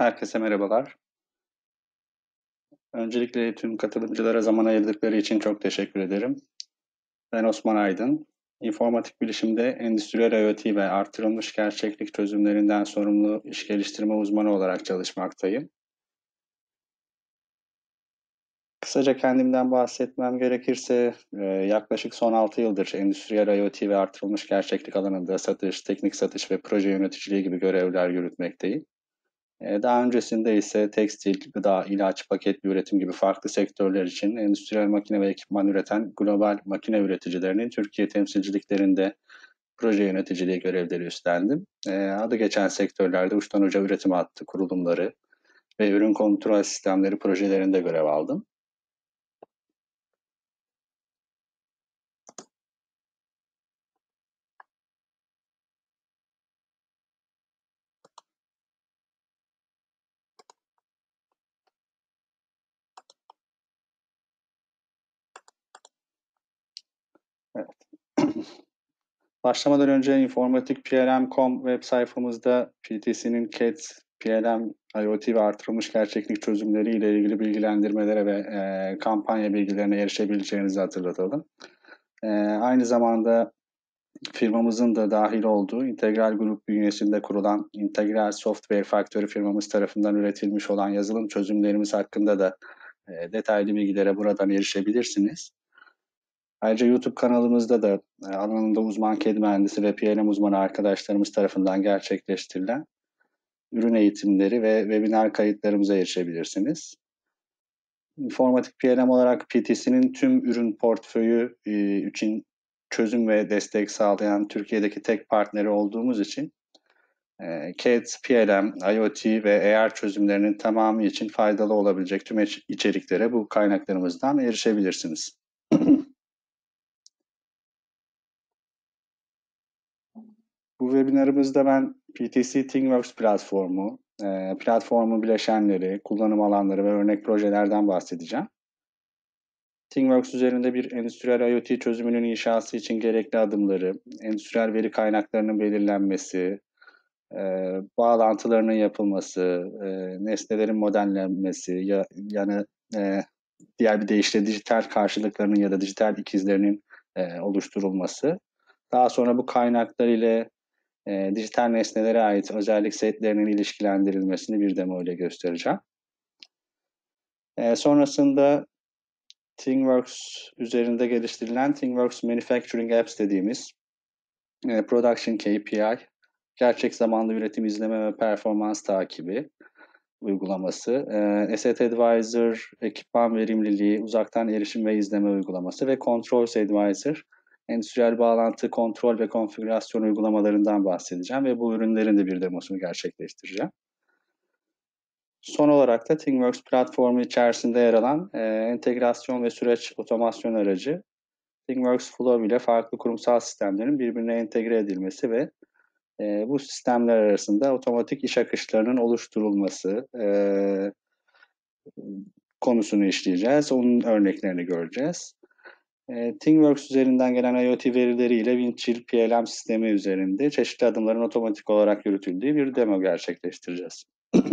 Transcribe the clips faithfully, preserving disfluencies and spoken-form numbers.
Herkese merhabalar. Öncelikle tüm katılımcılara zaman ayırdıkları için çok teşekkür ederim. Ben Osman Aydın. İnformatik bilişimde endüstriyel IoT ve artırılmış gerçeklik çözümlerinden sorumlu iş geliştirme uzmanı olarak çalışmaktayım. Kısaca kendimden bahsetmem gerekirse e, yaklaşık son altı yıldır endüstriyel IoT ve artırılmış gerçeklik alanında satış, teknik satış ve proje yöneticiliği gibi görevler yürütmekteyim. Ee, Daha öncesinde ise tekstil, gıda, ilaç, paketli üretim gibi farklı sektörler için endüstriyel makine ve ekipman üreten global makine üreticilerinin Türkiye temsilciliklerinde proje yöneticiliği görevleri üstlendim. Ee, Adı geçen sektörlerde uçtan uca üretim hattı kurulumları ve ürün kontrol sistemleri projelerinde görev aldım. Evet. Başlamadan önce informatik P L M nokta com web sayfamızda P T C'nin C A T, P L M, IoT ve artırılmış gerçeklik çözümleri ile ilgili bilgilendirmelere ve e, kampanya bilgilerine erişebileceğinizi hatırlatalım. E, aynı zamanda firmamızın da dahil olduğu Integral Grup bünyesinde kurulan Integral Software Factory firmamız tarafından üretilmiş olan yazılım çözümlerimiz hakkında da e, detaylı bilgilere buradan erişebilirsiniz. Ayrıca YouTube kanalımızda da e, alanında uzman kedi mühendisi ve P L M uzmanı arkadaşlarımız tarafından gerçekleştirilen ürün eğitimleri ve webinar kayıtlarımıza erişebilirsiniz. İnformatik P L M olarak P T C'nin tüm ürün portföyü e, için çözüm ve destek sağlayan Türkiye'deki tek partneri olduğumuz için e, C A T, P L M, IoT ve A R çözümlerinin tamamı için faydalı olabilecek tüm içeriklere bu kaynaklarımızdan erişebilirsiniz. Bu webinarımızda ben P T C ThingWorx platformu, e, platformun bileşenleri, kullanım alanları ve örnek projelerden bahsedeceğim. ThingWorx üzerinde bir endüstriyel IoT çözümünün inşası için gerekli adımları, endüstriyel veri kaynaklarının belirlenmesi, e, bağlantılarının yapılması, e, nesnelerin modellenmesi, ya, yani e, diğer bir deyişle dijital karşılıklarının ya da dijital ikizlerinin e, oluşturulması. Daha sonra bu kaynaklar ile e, dijital nesnelere ait özellik setlerinin ilişkilendirilmesini bir demo ile göstereceğim. E, sonrasında ThingWorx üzerinde geliştirilen ThingWorx Manufacturing Apps dediğimiz e, Production K P I, gerçek zamanlı üretim izleme ve performans takibi uygulaması, e, Asset Advisor, ekipman verimliliği, uzaktan erişim ve izleme uygulaması ve Controls Advisor, endüstriyel bağlantı, kontrol ve konfigürasyon uygulamalarından bahsedeceğim ve bu ürünlerin de bir demosunu gerçekleştireceğim. Son olarak da ThingWorx platformu içerisinde yer alan e, entegrasyon ve süreç otomasyon aracı ThingWorx Flow ile farklı kurumsal sistemlerin birbirine entegre edilmesi ve e, bu sistemler arasında otomatik iş akışlarının oluşturulması e, konusunu işleyeceğiz. Onun örneklerini göreceğiz. E, ThingWorx üzerinden gelen IoT verileriyle Windchill P L M sistemi üzerinde çeşitli adımların otomatik olarak yürütüldüğü bir demo gerçekleştireceğiz.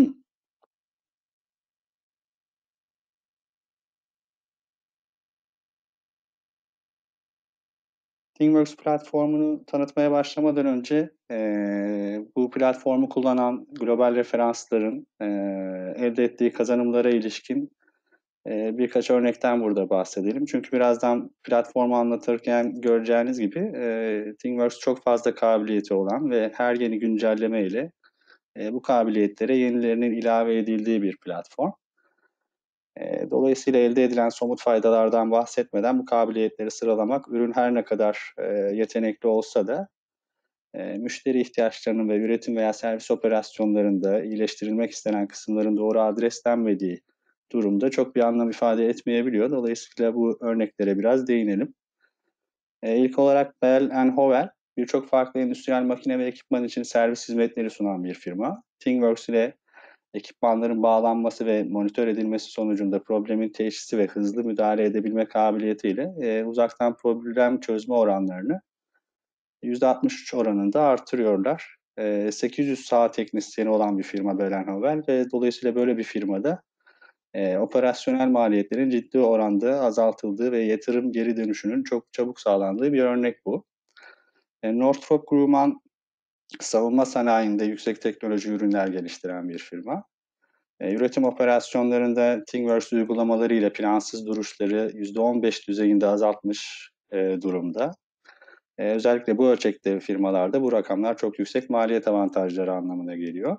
ThingWorx platformunu tanıtmaya başlamadan önce e, bu platformu kullanan global referansların e, elde ettiği kazanımlara ilişkin e, birkaç örnekten burada bahsedelim. Çünkü birazdan platformu anlatırken göreceğiniz gibi e, ThingWorx çok fazla kabiliyeti olan ve her yeni güncelleme ile e, bu kabiliyetlere yenilerinin ilave edildiği bir platform. E, dolayısıyla elde edilen somut faydalardan bahsetmeden bu kabiliyetleri sıralamak, ürün her ne kadar e, yetenekli olsa da e, müşteri ihtiyaçlarının ve üretim veya servis operasyonlarında iyileştirilmek istenen kısımların doğru adreslenmediği durumda çok bir anlam ifade etmeyebiliyor. Dolayısıyla bu örneklere biraz değinelim. E, ilk olarak Bell and Howell birçok farklı endüstriyel makine ve ekipman için servis hizmetleri sunan bir firma. ThingWorx ile ekipmanların bağlanması ve monitör edilmesi sonucunda problemin teşhisi ve hızlı müdahale edebilme kabiliyetiyle e, uzaktan problem çözme oranlarını yüzde altmış üç oranında artırıyorlar. e, sekiz yüz saha teknisyeni olan bir firma Belenhovel ve dolayısıyla böyle bir firmada e, operasyonel maliyetlerin ciddi oranda azaltıldığı ve yatırım geri dönüşünün çok çabuk sağlandığı bir örnek bu. E, Northrop Grumman savunma sanayinde yüksek teknoloji ürünler geliştiren bir firma. E, üretim operasyonlarında ThingWorks uygulamaları ile plansız duruşları yüzde on beş düzeyinde azaltmış e, durumda. E, özellikle bu ölçekte firmalarda bu rakamlar çok yüksek maliyet avantajları anlamına geliyor.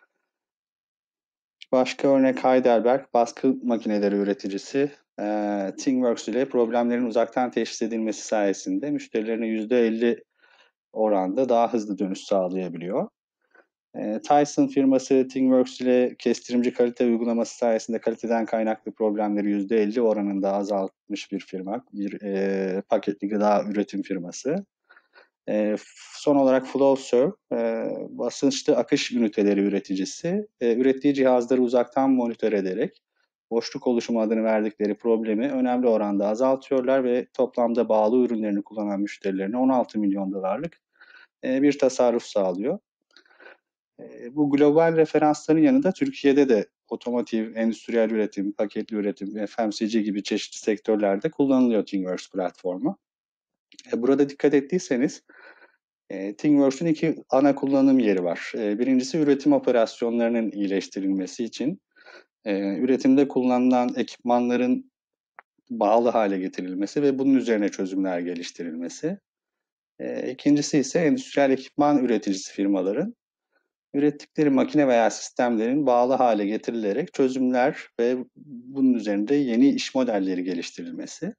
Başka örnek Heidelberg, baskı makineleri üreticisi. E, ThingWorks ile problemlerin uzaktan teşhis edilmesi sayesinde müşterilerine yüzde elli oranda daha hızlı dönüş sağlayabiliyor. E, Tyson firması ThingWorks ile kestirimci kalite uygulaması sayesinde kaliteden kaynaklı problemleri yüzde elli oranında azaltmış bir firma, bir e, paketli gıda üretim firması. E, son olarak Flowserve, e, basınçlı akış üniteleri üreticisi, e, ürettiği cihazları uzaktan monitör ederek boşluk oluşumu adını verdikleri problemi önemli oranda azaltıyorlar ve toplamda bağlı ürünlerini kullanan müşterilerine on altı milyon dolarlık e, bir tasarruf sağlıyor. E, bu global referansların yanında Türkiye'de de otomotiv, endüstriyel üretim, paketli üretim, F M C G gibi çeşitli sektörlerde kullanılıyor ThingWorks platformu. E, burada dikkat ettiyseniz e, ThingWorks'un iki ana kullanım yeri var. E, birincisi üretim operasyonlarının iyileştirilmesi için e, üretimde kullanılan ekipmanların bağlı hale getirilmesi ve bunun üzerine çözümler geliştirilmesi. E, ikincisi ise endüstriyel ekipman üreticisi firmaların ürettikleri makine veya sistemlerin bağlı hale getirilerek çözümler ve bunun üzerinde yeni iş modelleri geliştirilmesi.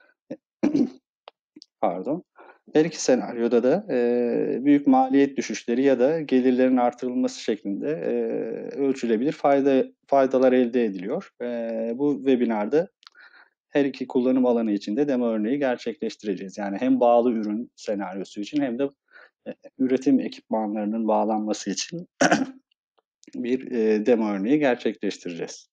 Pardon. Her iki senaryoda da e, büyük maliyet düşüşleri ya da gelirlerin artırılması şeklinde e, ölçülebilir fayda faydalar elde ediliyor. E, bu webinarda her iki kullanım alanı için de demo örneği gerçekleştireceğiz. Yani hem bağlı ürün senaryosu için hem de e, üretim ekipmanlarının bağlanması için bir e, demo örneği gerçekleştireceğiz.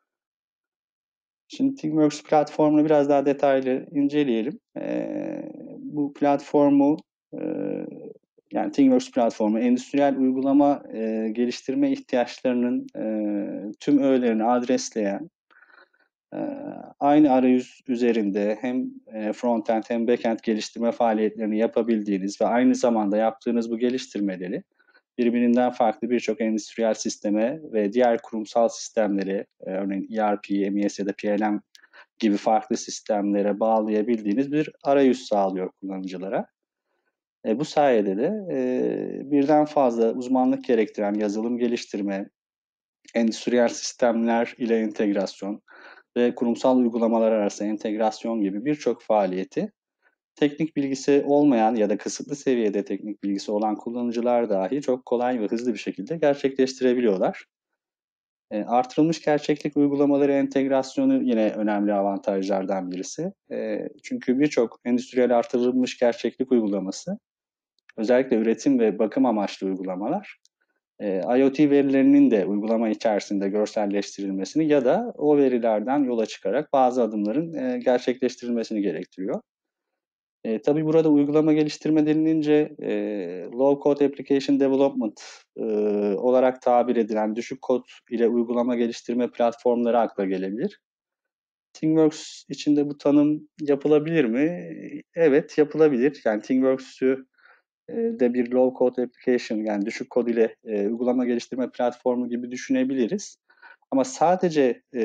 Şimdi ThingWorks platformunu biraz daha detaylı inceleyelim. E, bu platformu e, yani ThingWorks platformu endüstriyel uygulama e, geliştirme ihtiyaçlarının e, tüm öğelerini adresleyen e, aynı arayüz üzerinde hem e, frontend hem backend geliştirme faaliyetlerini yapabildiğiniz ve aynı zamanda yaptığınız bu geliştirmeleri birbirinden farklı birçok endüstriyel sisteme ve diğer kurumsal sistemleri, e, örneğin E R P, M E S ya da P L M gibi farklı sistemlere bağlayabildiğiniz bir arayüz sağlıyor kullanıcılara. E, bu sayede de e, birden fazla uzmanlık gerektiren yazılım geliştirme, endüstriyel sistemler ile entegrasyon ve kurumsal uygulamalar arası entegrasyon gibi birçok faaliyeti teknik bilgisi olmayan ya da kısıtlı seviyede teknik bilgisi olan kullanıcılar dahi çok kolay ve hızlı bir şekilde gerçekleştirebiliyorlar. E, artırılmış gerçeklik uygulamaları entegrasyonu yine önemli avantajlardan birisi. E, çünkü birçok endüstriyel artırılmış gerçeklik uygulaması, özellikle üretim ve bakım amaçlı uygulamalar, e, IoT verilerinin de uygulama içerisinde görselleştirilmesini ya da o verilerden yola çıkarak bazı adımların e, gerçekleştirilmesini gerektiriyor. E, tabii burada uygulama geliştirme denilince e, low code application development e, olarak tabir edilen düşük kod ile uygulama geliştirme platformları akla gelebilir. ThingWorks içinde bu tanım yapılabilir mi? Evet, yapılabilir. Yani ThingWorks'ü e, de bir low code application, yani düşük kod ile e, uygulama geliştirme platformu gibi düşünebiliriz. Ama sadece e,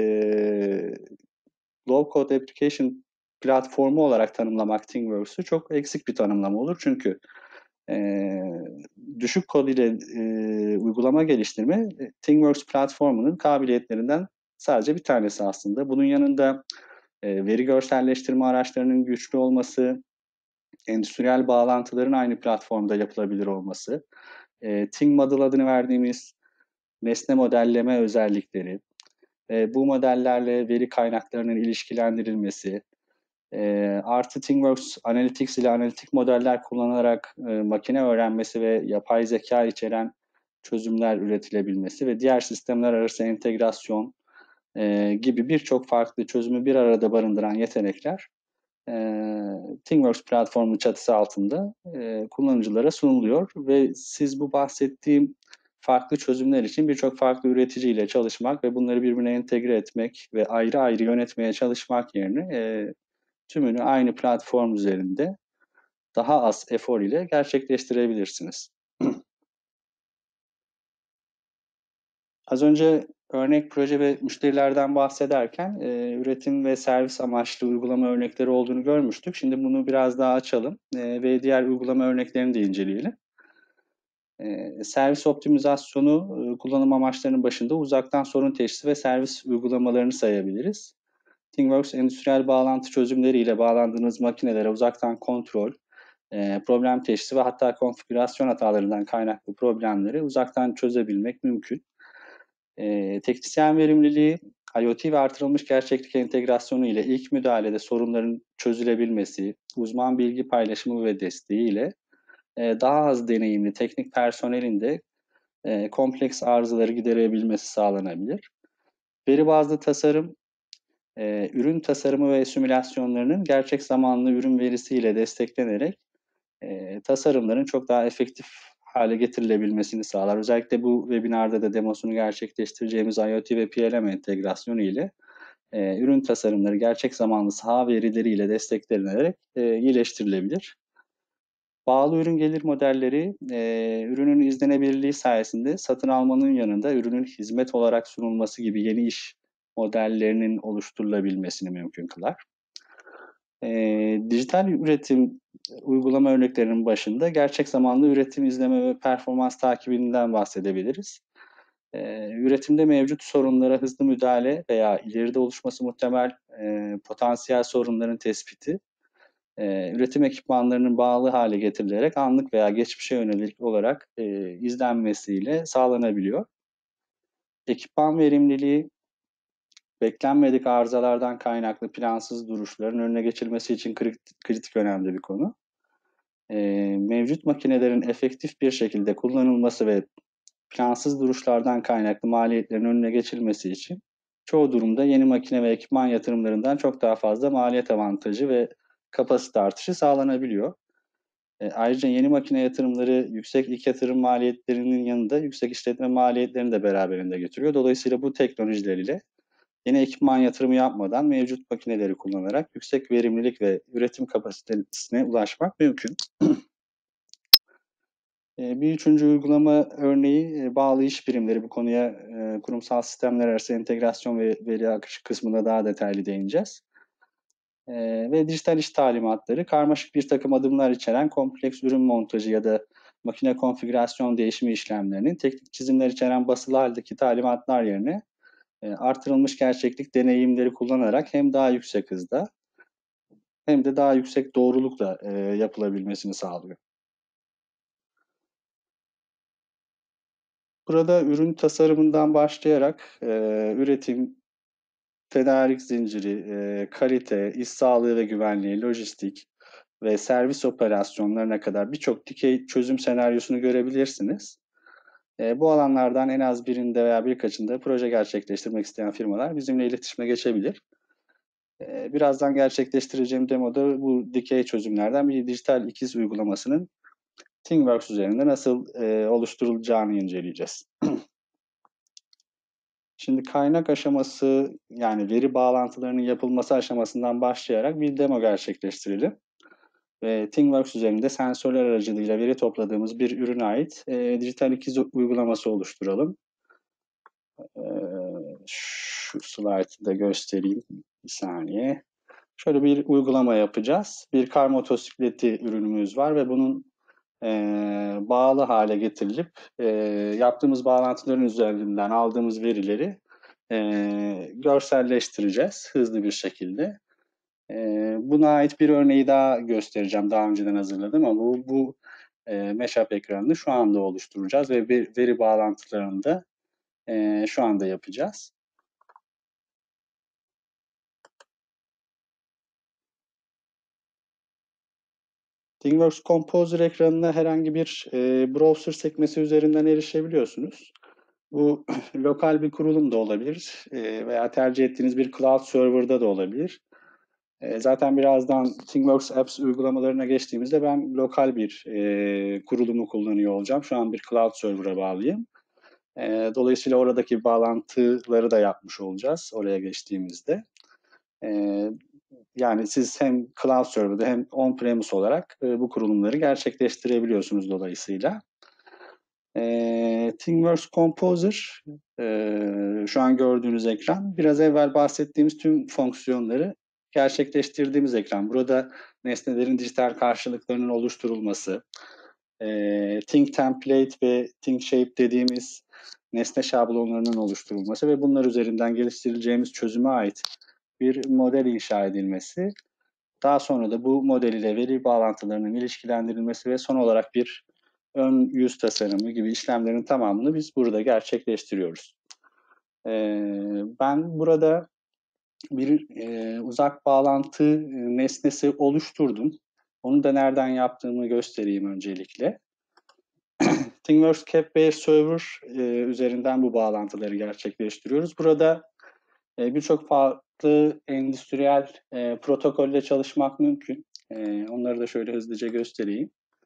low code application platformu olarak tanımlamak ThingWorks'ü çok eksik bir tanımlama olur. Çünkü e, düşük kod ile e, uygulama geliştirme e, ThingWorks platformunun kabiliyetlerinden sadece bir tanesi aslında. Bunun yanında e, veri görselleştirme araçlarının güçlü olması, endüstriyel bağlantıların aynı platformda yapılabilir olması, e, Thing Model adını verdiğimiz nesne modelleme özellikleri, e, bu modellerle veri kaynaklarının ilişkilendirilmesi, e, artı ThingWorks Analytics ile analitik modeller kullanarak e, makine öğrenmesi ve yapay zeka içeren çözümler üretilebilmesi ve diğer sistemler arası entegrasyon e, gibi birçok farklı çözümü bir arada barındıran yetenekler e, ThingWorks platformu çatısı altında e, kullanıcılara sunuluyor ve siz bu bahsettiğim farklı çözümler için birçok farklı üreticiyle çalışmak ve bunları birbirine entegre etmek ve ayrı ayrı yönetmeye çalışmak yerine e, tümünü aynı platform üzerinde daha az efor ile gerçekleştirebilirsiniz. Az önce örnek proje ve müşterilerden bahsederken e, üretim ve servis amaçlı uygulama örnekleri olduğunu görmüştük. Şimdi bunu biraz daha açalım e, ve diğer uygulama örneklerini de inceleyelim. E, servis optimizasyonu e, kullanım amaçlarının başında uzaktan sorun teşhisi ve servis uygulamalarını sayabiliriz. ThingWorks endüstriyel bağlantı çözümleriyle bağlandığınız makinelere uzaktan kontrol, e, problem teşhisi ve hatta konfigürasyon hatalarından kaynaklı problemleri uzaktan çözebilmek mümkün. E, teknisyen verimliliği, IoT ve artırılmış gerçeklik entegrasyonu ile ilk müdahalede sorunların çözülebilmesi, uzman bilgi paylaşımı ve desteği ile e, daha az deneyimli teknik personelin de e, kompleks arızaları giderebilmesi sağlanabilir. Veri bazlı tasarım, e, ürün tasarımı ve simülasyonlarının gerçek zamanlı ürün verisiyle desteklenerek e, tasarımların çok daha efektif hale getirilebilmesini sağlar. Özellikle bu webinarda da demosunu gerçekleştireceğimiz IoT ve P L M entegrasyonu ile e, ürün tasarımları gerçek zamanlı saha verileriyle desteklenerek e, iyileştirilebilir. Bağlı ürün gelir modelleri, e, ürünün izlenebilirliği sayesinde satın almanın yanında ürünün hizmet olarak sunulması gibi yeni iş modellerinin oluşturulabilmesini mümkün kılar. E, dijital üretim uygulama örneklerinin başında gerçek zamanlı üretim izleme ve performans takibinden bahsedebiliriz. E, üretimde mevcut sorunlara hızlı müdahale veya ileride oluşması muhtemel e, potansiyel sorunların tespiti, e, üretim ekipmanlarının bağlı hale getirilerek anlık veya geçmişe yönelik olarak e, izlenmesiyle sağlanabiliyor. Ekipman verimliliği, beklenmedik arızalardan kaynaklı plansız duruşların önüne geçilmesi için kritik, kritik önemli bir konu. E, mevcut makinelerin efektif bir şekilde kullanılması ve plansız duruşlardan kaynaklı maliyetlerin önüne geçilmesi için çoğu durumda yeni makine ve ekipman yatırımlarından çok daha fazla maliyet avantajı ve kapasite artışı sağlanabiliyor. E, ayrıca yeni makine yatırımları yüksek ilk yatırım maliyetlerinin yanında yüksek işletme maliyetlerini de beraberinde getiriyor. Dolayısıyla bu teknolojiler ile yeni ekipman yatırımı yapmadan mevcut makineleri kullanarak yüksek verimlilik ve üretim kapasitesine ulaşmak mümkün. Bir üçüncü uygulama örneği bağlı iş birimleri. Bu konuya kurumsal sistemler arası entegrasyon ve veri akışı kısmında daha detaylı değineceğiz. Ve dijital iş talimatları karmaşık bir takım adımlar içeren kompleks ürün montajı ya da makine konfigürasyon değişimi işlemlerinin teknik çizimler içeren basılı haldeki talimatlar yerine artırılmış gerçeklik deneyimleri kullanarak hem daha yüksek hızda hem de daha yüksek doğrulukla yapılabilmesini sağlıyor. Burada ürün tasarımından başlayarak e, üretim, tedarik zinciri, e, kalite, iş sağlığı ve güvenliği, lojistik ve servis operasyonlarına kadar birçok dikey çözüm senaryosunu görebilirsiniz. E, bu alanlardan en az birinde veya birkaçında proje gerçekleştirmek isteyen firmalar bizimle iletişime geçebilir. E, birazdan gerçekleştireceğim demoda bu dikey çözümlerden bir dijital ikiz uygulamasının ThingWorks üzerinde nasıl e, oluşturulacağını inceleyeceğiz. Şimdi kaynak aşaması, yani veri bağlantılarının yapılması aşamasından başlayarak bir demo gerçekleştirelim. Ve ThingWorks üzerinde sensörler aracılığıyla veri topladığımız bir ürüne ait e, dijital ikiz uygulaması oluşturalım. E, şu slide'ı da göstereyim bir saniye. Şöyle bir uygulama yapacağız. Bir kar motosikleti ürünümüz var ve bunun e, bağlı hale getirilip e, yaptığımız bağlantıların üzerinden aldığımız verileri e, görselleştireceğiz hızlı bir şekilde. E, buna ait bir örneği daha göstereceğim. Daha önceden hazırladım ama bu, bu e, Mashup ekranını şu anda oluşturacağız ve bir veri bağlantılarını da e, şu anda yapacağız. ThingWorks Composer ekranına herhangi bir e, browser sekmesi üzerinden erişebiliyorsunuz. Bu lokal bir kurulum da olabilir e, veya tercih ettiğiniz bir cloud server'da da olabilir. E, zaten birazdan ThingWorks Apps uygulamalarına geçtiğimizde ben lokal bir e, kurulumu kullanıyor olacağım. Şu an bir cloud server'a bağlıyım. E, dolayısıyla oradaki bağlantıları da yapmış olacağız oraya geçtiğimizde. E, yani siz hem cloud server'da hem on-premise olarak e, bu kurulumları gerçekleştirebiliyorsunuz dolayısıyla. E, ThingWorks Composer, e, şu an gördüğünüz ekran, biraz evvel bahsettiğimiz tüm fonksiyonları gerçekleştirdiğimiz ekran. Burada nesnelerin dijital karşılıklarının oluşturulması, e, Think Template ve Think Shape dediğimiz nesne şablonlarının oluşturulması ve bunlar üzerinden geliştireceğimiz çözüme ait bir model inşa edilmesi. Daha sonra da bu model ile veri bağlantılarının ilişkilendirilmesi ve son olarak bir ön yüz tasarımı gibi işlemlerin tamamını biz burada gerçekleştiriyoruz. Ee, ben burada bir e, uzak bağlantı nesnesi oluşturdum. Onu da nereden yaptığımı göstereyim öncelikle. ThingWorks Capware Server e, üzerinden bu bağlantıları gerçekleştiriyoruz. Burada e, birçok farklı endüstriyel e, protokolle çalışmak mümkün. E, onları da şöyle hızlıca göstereyim.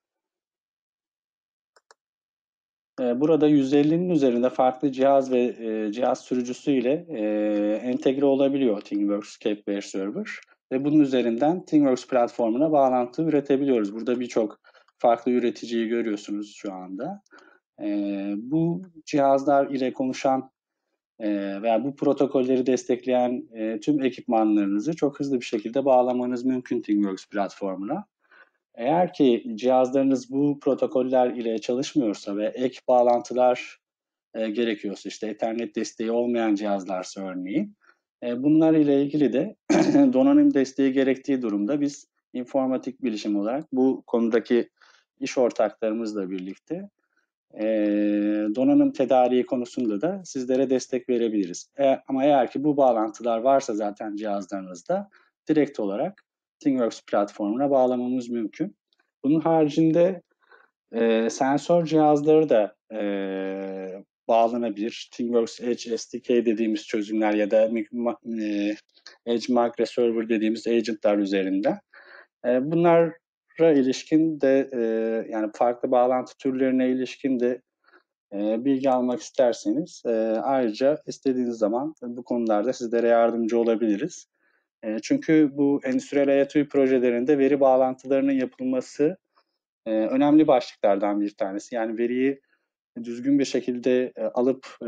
E, burada yüz ellinin üzerinde farklı cihaz ve e, cihaz sürücüsü ile e, entegre olabiliyor ThingWorks Capware Server. Ve bunun üzerinden ThingWorks platformuna bağlantı üretebiliyoruz. Burada birçok farklı üreticiyi görüyorsunuz şu anda. E, bu cihazlar ile konuşan e, veya bu protokolleri destekleyen e, tüm ekipmanlarınızı çok hızlı bir şekilde bağlamanız mümkün ThingWorks platformuna. Eğer ki cihazlarınız bu protokoller ile çalışmıyorsa ve ek bağlantılar e, gerekiyorsa, işte Ethernet desteği olmayan cihazlarsa örneğin, e, bunlar ile ilgili de donanım desteği gerektiği durumda biz informatik bilişim olarak bu konudaki iş ortaklarımızla birlikte e, donanım tedariği konusunda da sizlere destek verebiliriz. E, ama eğer ki bu bağlantılar varsa zaten cihazlarınızda direkt olarak ThingWorks platformuna bağlamamız mümkün. Bunun haricinde e, sensör cihazları da e, bağlanabilir. ThingWorks Edge S D K dediğimiz çözümler ya da e, Edge Microserver dediğimiz agentlar üzerinden. E, bunlara ilişkin de e, yani farklı bağlantı türlerine ilişkin de e, bilgi almak isterseniz e, ayrıca istediğiniz zaman bu konularda sizlere yardımcı olabiliriz. E, çünkü bu endüstriyel IoT projelerinde veri bağlantılarının yapılması e, önemli başlıklardan bir tanesi. Yani veriyi düzgün bir şekilde e, alıp e,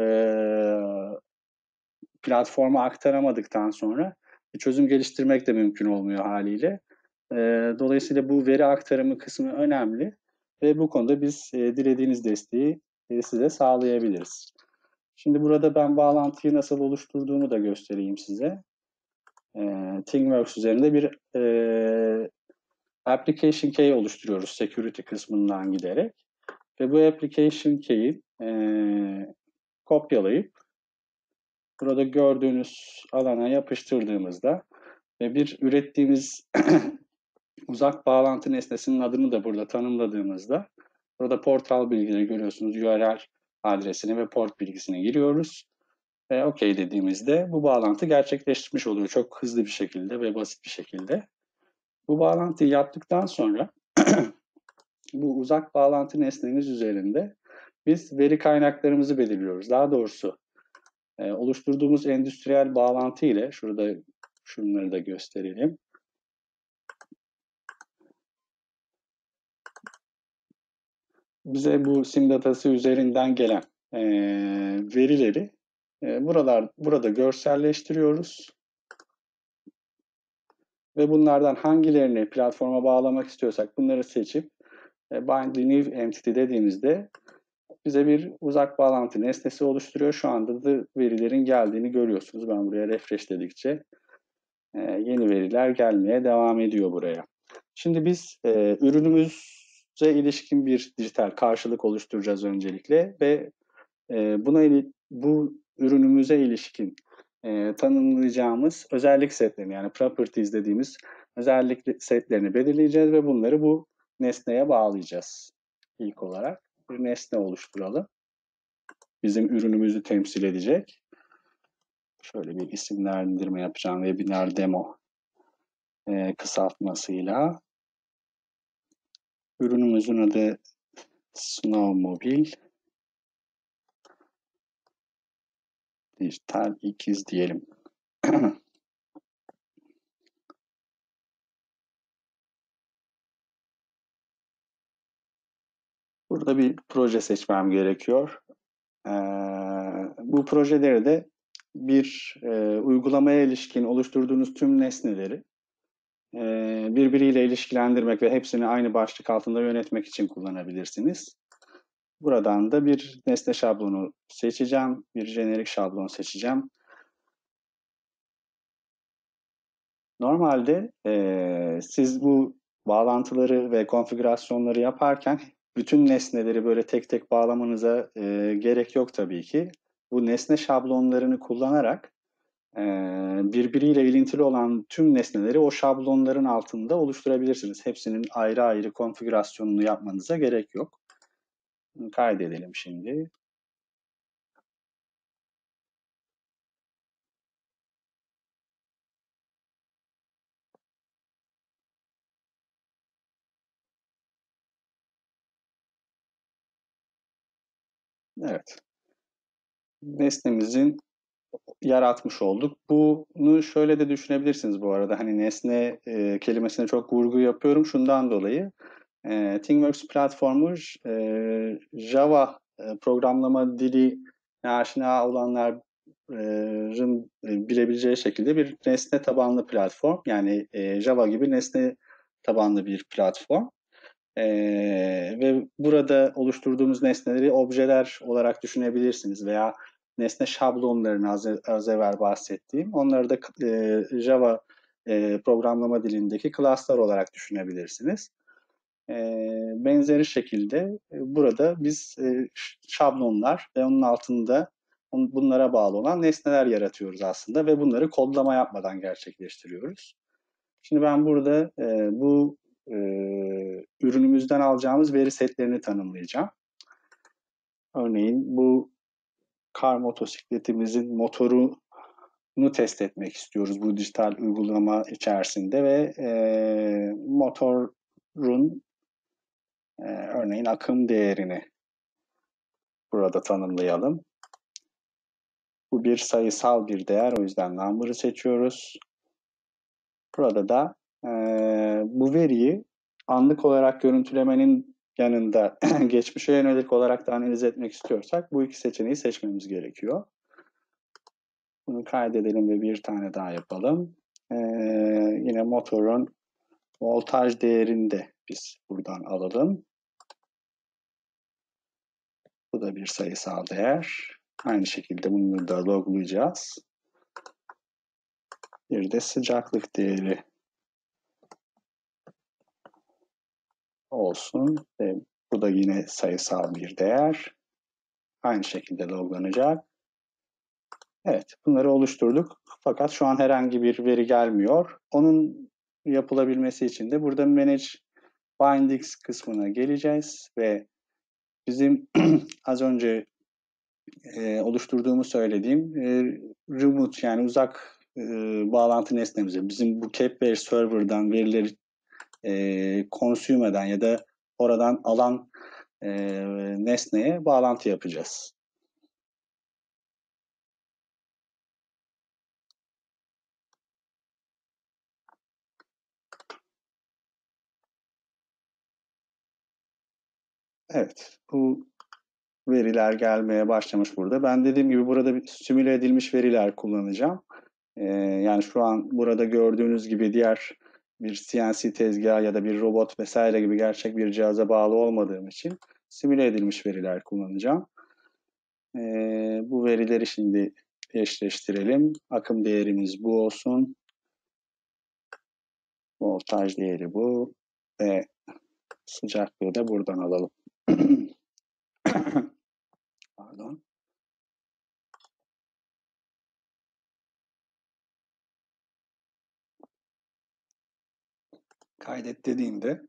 platforma aktaramadıktan sonra bir çözüm geliştirmek de mümkün olmuyor haliyle. E, dolayısıyla bu veri aktarımı kısmı önemli ve bu konuda biz e, dilediğiniz desteği e, size sağlayabiliriz. Şimdi burada ben bağlantıyı nasıl oluşturduğumu da göstereyim size. E, ThingWorks üzerinde bir e, application key oluşturuyoruz security kısmından giderek. Ve bu application key'i e, kopyalayıp burada gördüğünüz alana yapıştırdığımızda ve bir ürettiğimiz uzak bağlantı nesnesinin adını da burada tanımladığımızda burada portal bilgileri görüyorsunuz. U R L adresini ve port bilgisini giriyoruz. Ve OK dediğimizde bu bağlantı gerçekleştirmiş oluyor çok hızlı bir şekilde ve basit bir şekilde. Bu bağlantıyı yaptıktan sonra bu uzak bağlantı nesnemiz üzerinde biz veri kaynaklarımızı belirliyoruz. Daha doğrusu e, oluşturduğumuz endüstriyel bağlantı ile şurada şunları da gösterelim. Bize bu sim datası üzerinden gelen e, verileri e, buralar burada görselleştiriyoruz. Ve bunlardan hangilerini platforma bağlamak istiyorsak bunları seçip e, bind new entity dediğimizde bize bir uzak bağlantı nesnesi oluşturuyor. Şu anda da verilerin geldiğini görüyorsunuz. Ben buraya refresh dedikçe e, yeni veriler gelmeye devam ediyor buraya. Şimdi biz e, ürünümüze ilişkin bir dijital karşılık oluşturacağız öncelikle ve e, buna bu ürünümüze ilişkin e, tanımlayacağımız özellik setlerini yani properties dediğimiz özellik setlerini belirleyeceğiz ve bunları bu nesneye bağlayacağız. İlk olarak bir nesne oluşturalım. Bizim ürünümüzü temsil edecek. Şöyle bir isimlendirme yapacağım. Webinar demo e, kısaltmasıyla. Ürünümüzün adı Snowmobile. Dijital ikiz diyelim. Burada bir proje seçmem gerekiyor. Ee, bu projeleri de bir e, uygulamaya ilişkin oluşturduğunuz tüm nesneleri e, birbiriyle ilişkilendirmek ve hepsini aynı başlık altında yönetmek için kullanabilirsiniz. Buradan da bir nesne şablonu seçeceğim. Bir jenerik şablon seçeceğim. Normalde e, siz bu bağlantıları ve konfigürasyonları yaparken bütün nesneleri böyle tek tek bağlamanıza e, gerek yok tabii ki. Bu nesne şablonlarını kullanarak e, birbiriyle ilintili olan tüm nesneleri o şablonların altında oluşturabilirsiniz. Hepsinin ayrı ayrı konfigürasyonunu yapmanıza gerek yok. Bunu kaydedelim şimdi. Evet. Nesnemizin yaratmış olduk. Bunu şöyle de düşünebilirsiniz bu arada. Hani nesne e, kelimesine çok vurgu yapıyorum şundan dolayı. E, ThingWorks platformu e, Java e, programlama dili aşina olanların e, bilebileceği şekilde bir nesne tabanlı platform. Yani e, Java gibi nesne tabanlı bir platform. Ee, ve burada oluşturduğumuz nesneleri objeler olarak düşünebilirsiniz veya nesne şablonlarını az, az evvel bahsettiğim, onları da e, Java e, programlama dilindeki class'lar olarak düşünebilirsiniz. E, benzeri şekilde e, burada biz e, şablonlar ve onun altında bunlara bağlı olan nesneler yaratıyoruz aslında ve bunları kodlama yapmadan gerçekleştiriyoruz. Şimdi ben burada e, bu e, ürünümüzden alacağımız veri setlerini tanımlayacağım. Örneğin bu kar motosikletimizin motorunu test etmek istiyoruz bu dijital uygulama içerisinde ve e, motorun e, örneğin akım değerini burada tanımlayalım. Bu bir sayısal bir değer, o yüzden number'ı seçiyoruz. Burada da e, bu veriyi anlık olarak görüntülemenin yanında geçmişe yönelik olarak da analiz etmek istiyorsak bu iki seçeneği seçmemiz gerekiyor. Bunu kaydedelim ve bir tane daha yapalım. E, yine motorun voltaj değerini de biz buradan alalım. Bu da bir sayısal değer. Aynı şekilde bunu da loglayacağız. Bir de sıcaklık değeri olsun. Ve bu da yine sayısal bir değer. Aynı şekilde loglanacak. Evet, bunları oluşturduk. Fakat şu an herhangi bir veri gelmiyor. Onun yapılabilmesi için de burada Manage Bindings kısmına geleceğiz ve bizim az önce e, oluşturduğumu söylediğim e, remote yani uzak e, bağlantı nesnemize bizim bu Kepware server'dan verileri e, consume eden ya da oradan alan e, nesneye bağlantı yapacağız. Evet, bu veriler gelmeye başlamış burada. Ben dediğim gibi burada bir simüle edilmiş veriler kullanacağım. Ee, yani şu an burada gördüğünüz gibi diğer bir C N C tezgahı ya da bir robot vesaire gibi gerçek bir cihaza bağlı olmadığım için simüle edilmiş veriler kullanacağım. Ee, bu verileri şimdi eşleştirelim. Akım değerimiz bu olsun. Voltaj değeri bu ve sıcaklığı da buradan alalım. Pardon. Kaydet dediğimde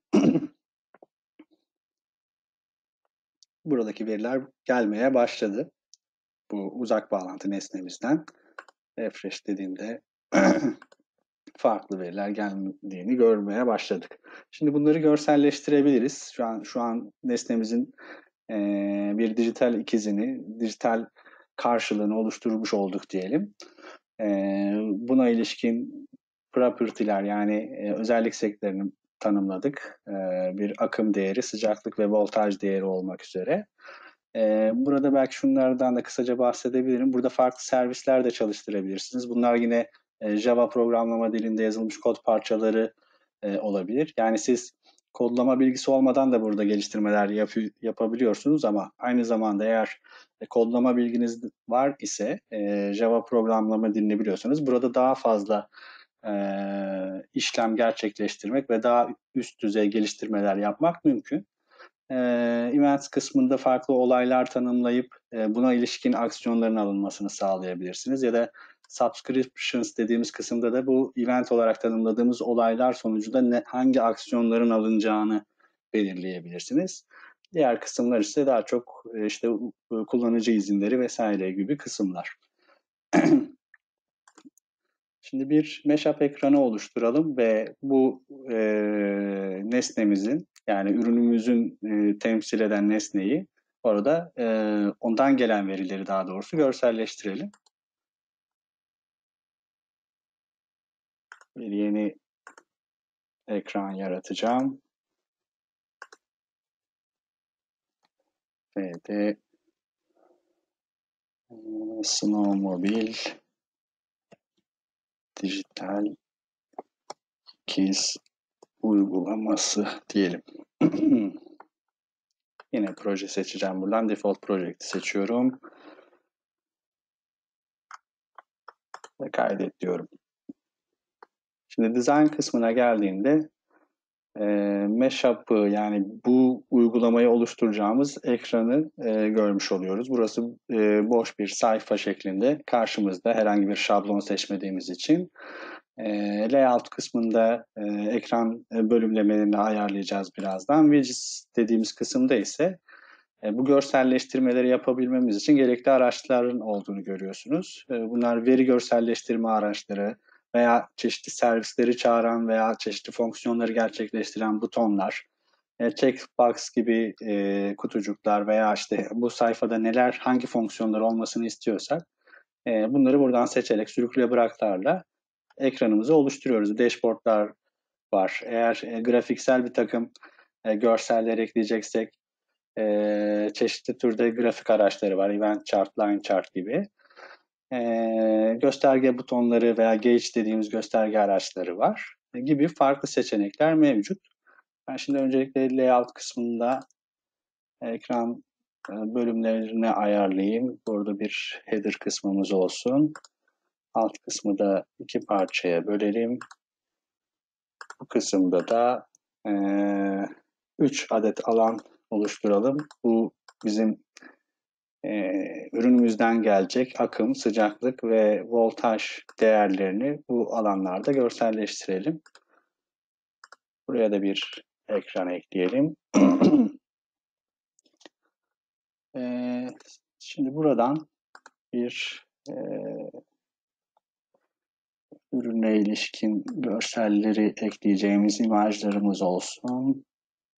buradaki veriler gelmeye başladı. Bu uzak bağlantı nesnemizden. Refresh dediğimde farklı veriler geldiğini görmeye başladık. Şimdi bunları görselleştirebiliriz. Şu an şu an nesnemizin e, bir dijital ikizini, dijital karşılığını oluşturmuş olduk diyelim. E, buna ilişkin property'ler yani e, özellik setlerini tanımladık. E, bir akım değeri, sıcaklık ve voltaj değeri olmak üzere. E, burada belki şunlardan da kısaca bahsedebilirim. Burada farklı servisler de çalıştırabilirsiniz. Bunlar yine e, Java programlama dilinde yazılmış kod parçaları e, olabilir. Yani siz kodlama bilgisi olmadan da burada geliştirmeler yap yapabiliyorsunuz ama aynı zamanda eğer e, kodlama bilginiz var ise e, Java programlama dilini biliyorsanız burada daha fazla e, işlem gerçekleştirmek ve daha üst düzey geliştirmeler yapmak mümkün. E, Events kısmında farklı olaylar tanımlayıp e, buna ilişkin aksiyonların alınmasını sağlayabilirsiniz. Ya da subscriptions dediğimiz kısımda da bu event olarak tanımladığımız olaylar sonucunda ne, hangi aksiyonların alınacağını belirleyebilirsiniz. Diğer kısımlar ise daha çok e, işte kullanıcı izinleri vesaire gibi kısımlar. Şimdi bir mashup ekranı oluşturalım ve bu e, nesnemizin yani ürünümüzün e, temsil eden nesneyi orada e, ondan gelen verileri daha doğrusu görselleştirelim. Bir yeni ekran yaratacağım. Ve de e, Snowmobile dijital ikiz uygulaması diyelim. Yine proje seçeceğim buradan. Default Project'i seçiyorum. Ve kaydet diyorum. Şimdi design kısmına geldiğinde e, mashup'ı yani bu uygulamayı oluşturacağımız ekranı e, görmüş oluyoruz. Burası e, boş bir sayfa şeklinde karşımızda herhangi bir şablon seçmediğimiz için. E, layout kısmında e, ekran bölümlemelerini ayarlayacağız birazdan. Widgets dediğimiz kısımda ise e, bu görselleştirmeleri yapabilmemiz için gerekli araçların olduğunu görüyorsunuz. E, bunlar veri görselleştirme araçları veya çeşitli servisleri çağıran veya çeşitli fonksiyonları gerçekleştiren butonlar, e, checkbox gibi e, kutucuklar veya işte bu sayfada neler, hangi fonksiyonlar olmasını istiyorsak e, bunları buradan seçerek sürükle bıraklarla ekranımızı oluşturuyoruz. Dashboardlar var. Eğer e, grafiksel bir takım e, görseller ekleyeceksek e, çeşitli türde grafik araçları var. Event chart, line chart gibi. E, gösterge butonları veya gauge dediğimiz gösterge araçları var. E, gibi farklı seçenekler mevcut. Ben şimdi öncelikle layout kısmında ekran e, bölümlerini ayarlayayım. Burada bir header kısmımız olsun. Alt kısmı da iki parçaya bölelim. Bu kısımda da e, üç adet alan oluşturalım. Bu bizim e, ürünümüzden gelecek akım, sıcaklık ve voltaj değerlerini bu alanlarda görselleştirelim. Buraya da bir ekran ekleyelim. e, şimdi buradan bir e, ürüne ilişkin görselleri ekleyeceğimiz imajlarımız olsun. Bu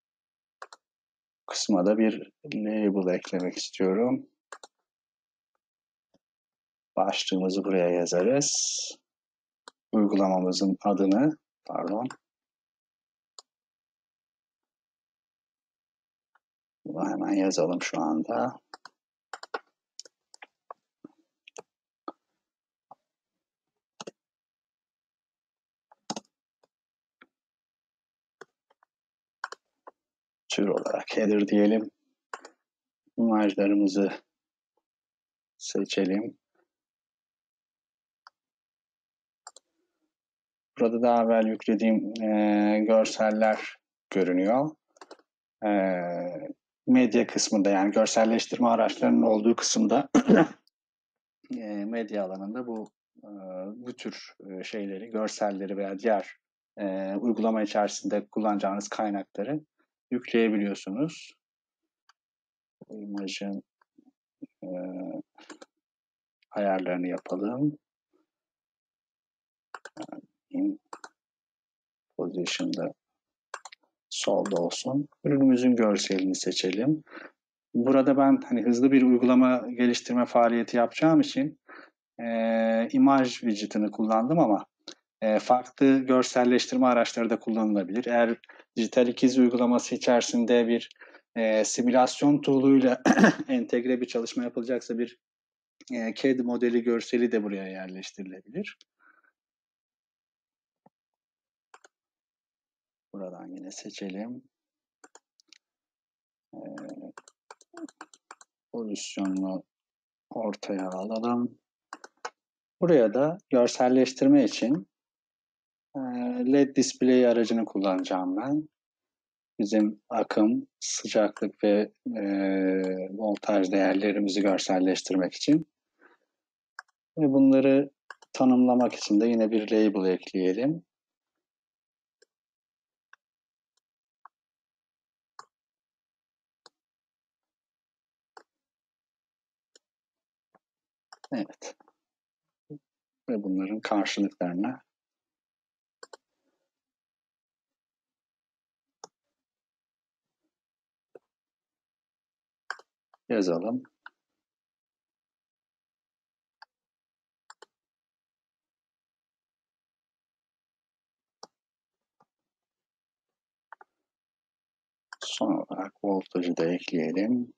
kısma da bir label eklemek istiyorum. Başlığımızı buraya yazarız. Uygulamamızın adını, pardon. Bunu hemen yazalım şu anda. Tür olarak header diyelim. İmajlarımızı seçelim. Burada daha evvel yüklediğim e, görseller görünüyor. E, medya kısmında yani görselleştirme araçlarının olduğu kısımda e, medya alanında bu e, bu tür e, şeyleri, görselleri veya diğer e, uygulama içerisinde kullanacağınız kaynakları yükleyebiliyorsunuz. İmajın e, ayarlarını yapalım. yapayım. Position'da solda olsun. Ürünümüzün görselini seçelim. Burada ben hani hızlı bir uygulama geliştirme faaliyeti yapacağım için e, imaj widget'ını kullandım ama e, farklı görselleştirme araçları da kullanılabilir. Eğer dijital ikiz uygulaması içerisinde bir e, simülasyon tool'uyla entegre bir çalışma yapılacaksa bir e, C A D modeli görseli de buraya yerleştirilebilir. Buradan yine seçelim. E, pozisyonunu ortaya alalım. Buraya da görselleştirme için e, L E D display aracını kullanacağım ben. Bizim akım, sıcaklık ve e, voltaj değerlerimizi görselleştirmek için. Ve bunları tanımlamak için de yine bir label ekleyelim. Evet. Ve bunların karşılıklarını yazalım. Son olarak voltajı da ekleyelim.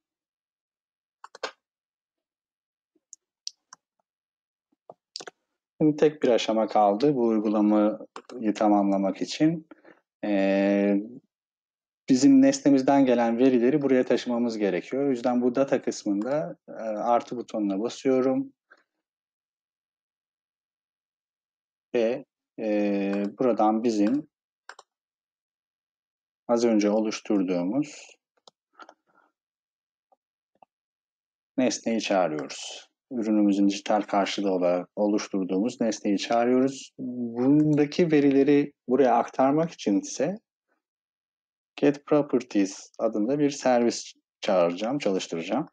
Şimdi tek bir aşama kaldı bu uygulamayı tamamlamak için. Ee, bizim nesnemizden gelen verileri buraya taşımamız gerekiyor. O yüzden bu data kısmında e, artı butonuna basıyorum. Ve e, buradan bizim az önce oluşturduğumuz nesneyi çağırıyoruz. Ürünümüzün dijital karşılığı olarak oluşturduğumuz nesneyi çağırıyoruz. Bundaki verileri buraya aktarmak için ise getProperties adında bir servis çağıracağım, çalıştıracağım.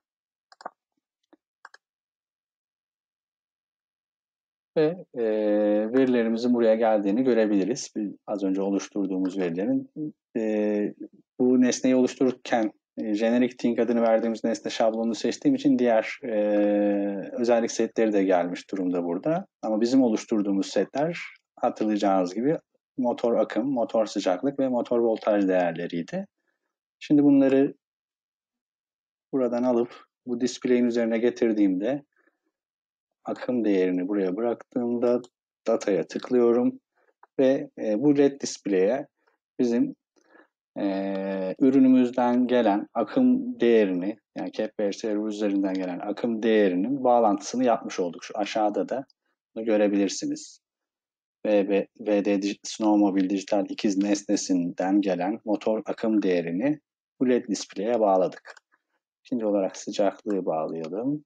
Ve e, verilerimizin buraya geldiğini görebiliriz. Az önce oluşturduğumuz verilerin. E, bu nesneyi oluştururken e, Generic Thing adını verdiğimiz nesne şablonunu seçtiğim için diğer e, özellik setleri de gelmiş durumda burada. Ama bizim oluşturduğumuz setler hatırlayacağınız gibi motor akım, motor sıcaklık ve motor voltaj değerleriydi. Şimdi bunları buradan alıp bu display'in üzerine getirdiğimde akım değerini buraya bıraktığımda data'ya tıklıyorum ve e, bu L E D display'e bizim e, ürünümüzden gelen akım değerini, yani Kepler server üzerinden gelen akım değerinin bağlantısını yapmış olduk. Şu aşağıda da bunu görebilirsiniz. V D Snowmobile Dijital ikiz nesnesinden gelen motor akım değerini bu L E D display'e bağladık. İkinci olarak sıcaklığı bağlayalım.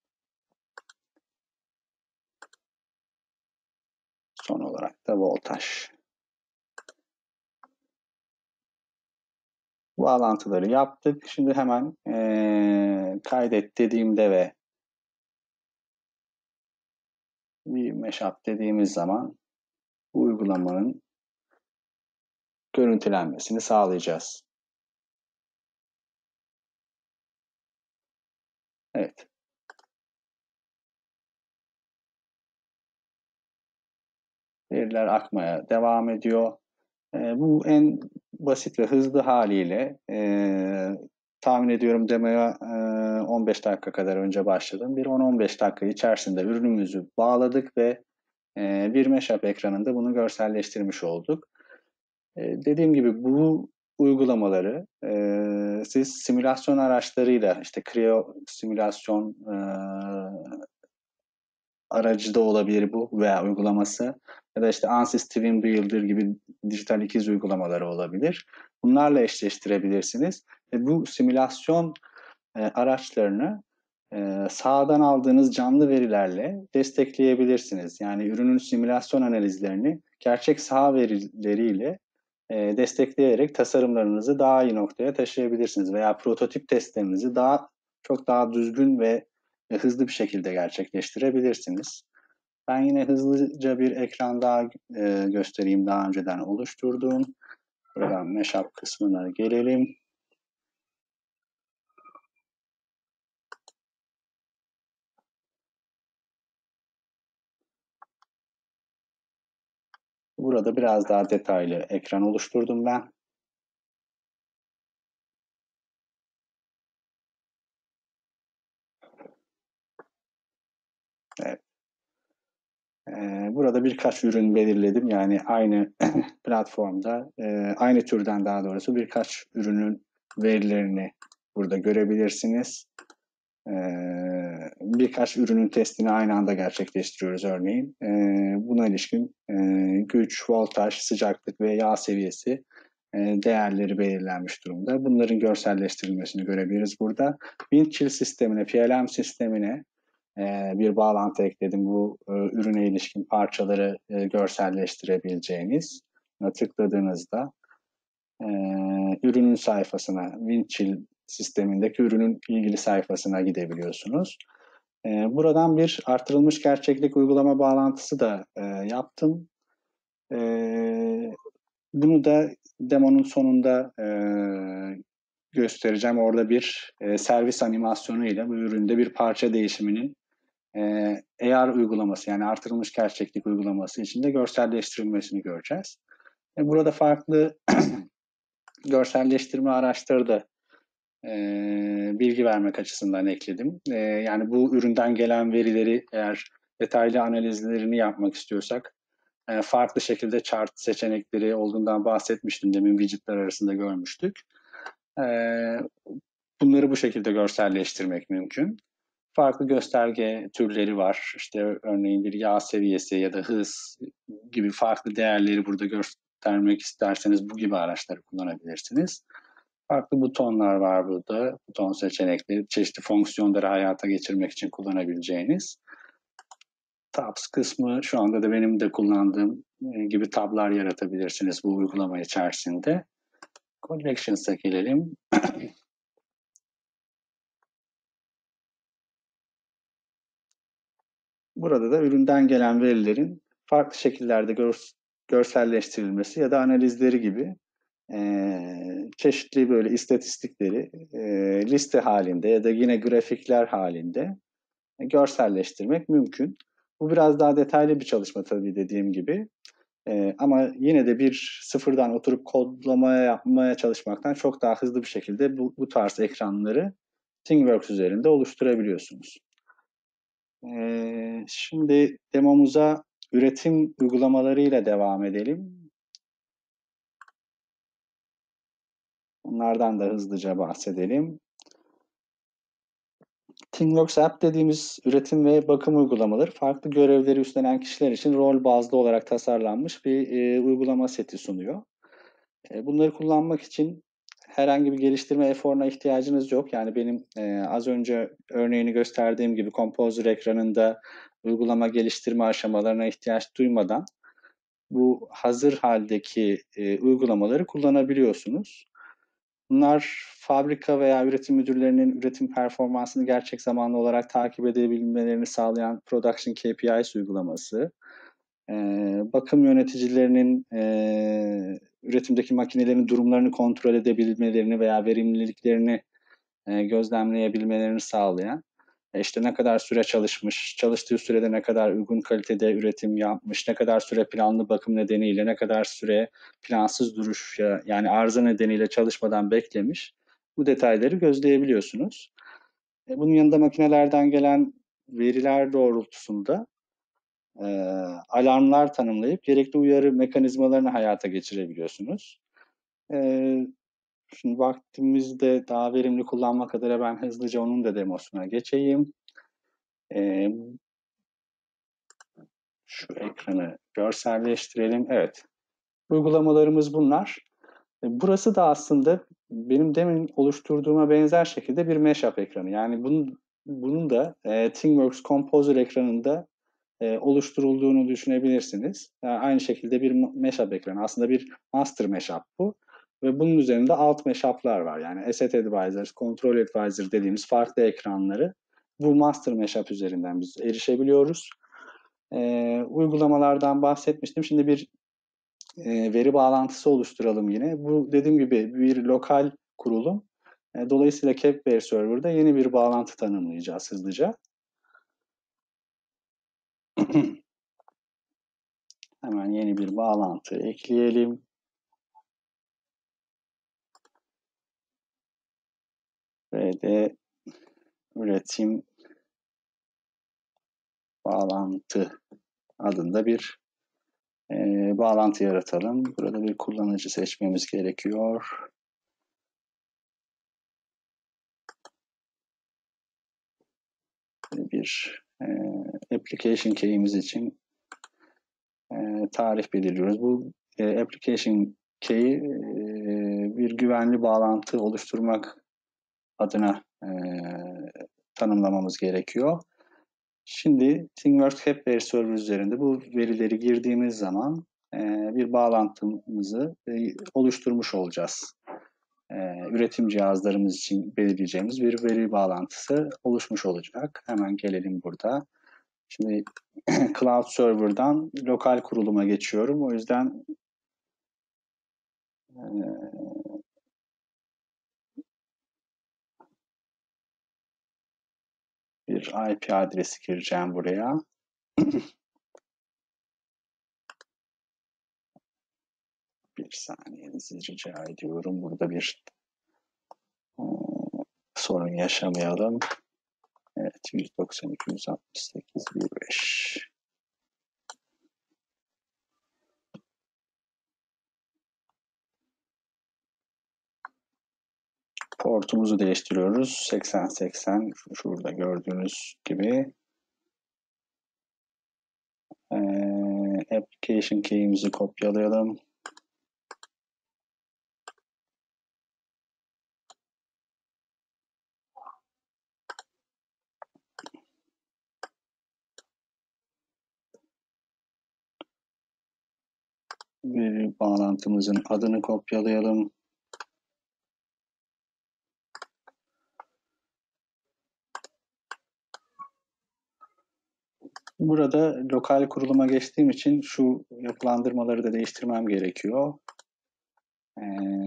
Son olarak da voltaj. Bağlantıları yaptık. Şimdi hemen ee, kaydet dediğimde ve bir mashup dediğimiz zaman bu uygulamanın görüntülenmesini sağlayacağız. Evet. Veriler akmaya devam ediyor. E, bu en basit ve hızlı haliyle e, tahmin ediyorum demoya e, on beş dakika kadar önce başladım. Bir on on beş dakika içerisinde ürünümüzü bağladık ve e, bir mashup ekranında bunu görselleştirmiş olduk. E, dediğim gibi bu uygulamaları e, siz simülasyon araçlarıyla işte Creo simülasyon e, aracı da olabilir bu veya uygulaması ya da işte Ansys Twin Builder gibi dijital ikiz uygulamaları olabilir. Bunlarla eşleştirebilirsiniz. Ve bu simülasyon e, araçlarını e, sahadan aldığınız canlı verilerle destekleyebilirsiniz. Yani ürünün simülasyon analizlerini gerçek saha verileriyle e, destekleyerek tasarımlarınızı daha iyi noktaya taşıyabilirsiniz veya prototip testlerinizi daha çok daha düzgün ve hızlı bir şekilde gerçekleştirebilirsiniz. Ben yine hızlıca bir ekran daha e, göstereyim. Daha önceden oluşturduğum. Buradan Mashup kısmına gelelim. Burada biraz daha detaylı ekran oluşturdum ben. Evet. Burada birkaç ürün belirledim. Yani aynı platformda, aynı türden daha doğrusu birkaç ürünün verilerini burada görebilirsiniz. Birkaç ürünün testini aynı anda gerçekleştiriyoruz örneğin. Buna ilişkin güç, voltaj, sıcaklık ve yağ seviyesi değerleri belirlenmiş durumda. Bunların görselleştirilmesini görebiliriz burada. Windchill sistemine, P L M sistemine bir bağlantı ekledim. Bu ürüne ilişkin parçaları görselleştirebileceğiniz. Buna tıkladığınızda ürünün sayfasına, Windchill sistemindeki ürünün ilgili sayfasına gidebiliyorsunuz. Buradan bir artırılmış gerçeklik uygulama bağlantısı da yaptım. Bunu da demonun sonunda göstereceğim. Orada bir servis animasyonu ile bu üründe bir parça değişiminin A R uygulaması, yani artırılmış gerçeklik uygulaması içinde görselleştirilmesini göreceğiz. Burada farklı görselleştirme araçları da e, bilgi vermek açısından ekledim. E, yani bu üründen gelen verileri eğer detaylı analizlerini yapmak istiyorsak e, farklı şekilde chart seçenekleri olduğundan bahsetmiştim. Demin widgetler arasında görmüştük. E, bunları bu şekilde görselleştirmek mümkün. Farklı gösterge türleri var. İşte örneğin bir yağ seviyesi ya da hız gibi farklı değerleri burada göstermek isterseniz bu gibi araçları kullanabilirsiniz. Farklı butonlar var burada. Buton seçenekleri, çeşitli fonksiyonları hayata geçirmek için kullanabileceğiniz. Tabs kısmı, şu anda da benim de kullandığım gibi tablar yaratabilirsiniz bu uygulama içerisinde. Collections'a gelelim. Burada da üründen gelen verilerin farklı şekillerde gör, görselleştirilmesi ya da analizleri gibi e, çeşitli böyle istatistikleri e, liste halinde ya da yine grafikler halinde görselleştirmek mümkün. Bu biraz daha detaylı bir çalışma tabii, dediğim gibi. E, ama yine de bir sıfırdan oturup kodlamaya yapmaya çalışmaktan çok daha hızlı bir şekilde bu, bu tarz ekranları ThingWorks üzerinde oluşturabiliyorsunuz. Ee, şimdi demomuza üretim uygulamalarıyla devam edelim. Onlardan da hızlıca bahsedelim. ThingWorks App dediğimiz üretim ve bakım uygulamaları farklı görevleri üstlenen kişiler için rol bazlı olarak tasarlanmış bir e, uygulama seti sunuyor. E, bunları kullanmak için herhangi bir geliştirme eforuna ihtiyacınız yok. Yani benim e, az önce örneğini gösterdiğim gibi Composer ekranında uygulama geliştirme aşamalarına ihtiyaç duymadan bu hazır haldeki e, uygulamaları kullanabiliyorsunuz. Bunlar fabrika veya üretim müdürlerinin üretim performansını gerçek zamanlı olarak takip edebilmelerini sağlayan Production K P Is uygulaması, e, bakım yöneticilerinin e, üretimdeki makinelerin durumlarını kontrol edebilmelerini veya verimliliklerini e, gözlemleyebilmelerini sağlayan, e, işte ne kadar süre çalışmış, çalıştığı sürede ne kadar uygun kalitede üretim yapmış, ne kadar süre planlı bakım nedeniyle, ne kadar süre plansız duruş ya, yani arıza nedeniyle çalışmadan beklemiş. Bu detayları gözleyebiliyorsunuz. E, bunun yanında makinelerden gelen veriler doğrultusunda e, alarmlar tanımlayıp gerekli uyarı mekanizmalarını hayata geçirebiliyorsunuz. E, Şimdi vaktimizde daha verimli kullanmak adına ben hızlıca onun da demosuna geçeyim. Ee, şu ekranı görselleştirelim. Evet, uygulamalarımız bunlar. Burası da aslında benim demin oluşturduğuma benzer şekilde bir mashup ekranı. Yani bunun, bunun da e, ThingWorks Composer ekranında e, oluşturulduğunu düşünebilirsiniz. Yani aynı şekilde bir mashup ekranı. Aslında bir master mashup bu. Ve bunun üzerinde alt mashup'lar var. Yani Asset Advisor, Control Advisor dediğimiz farklı ekranları bu master mashup üzerinden biz erişebiliyoruz. E, uygulamalardan bahsetmiştim. Şimdi bir e, veri bağlantısı oluşturalım yine. Bu dediğim gibi bir lokal kurulum. E, dolayısıyla Kepware Server'da yeni bir bağlantı tanımlayacağız hızlıca. Hemen yeni bir bağlantı ekleyelim. Ve de üretim bağlantı adında bir e, bağlantı yaratalım. Burada bir kullanıcı seçmemiz gerekiyor. Bir e, application key'imiz için e, tarih belirliyoruz. Bu e, application key'i e, bir güvenli bağlantı oluşturmak adına e, tanımlamamız gerekiyor. Şimdi ThingWorx Kepware Server üzerinde bu verileri girdiğimiz zaman e, bir bağlantımızı e, oluşturmuş olacağız. E, üretim cihazlarımız için belirleyeceğimiz bir veri bağlantısı oluşmuş olacak. Hemen gelelim burada. Şimdi Cloud Server'dan lokal kuruluma geçiyorum. O yüzden e, bir I P adresi gireceğim buraya. Bir saniyenizi rica ediyorum. Burada bir e, sorun yaşamayalım. Evet, yüz doksan iki yüz altmış sekiz virgül beş. Portumuzu değiştiriyoruz. seksen seksen şurada gördüğünüz gibi. Ee, application key'imizi kopyalayalım. Bir bağlantımızın adını kopyalayalım. Burada lokal kuruluma geçtiğim için şu yapılandırmaları da değiştirmem gerekiyor. Ee,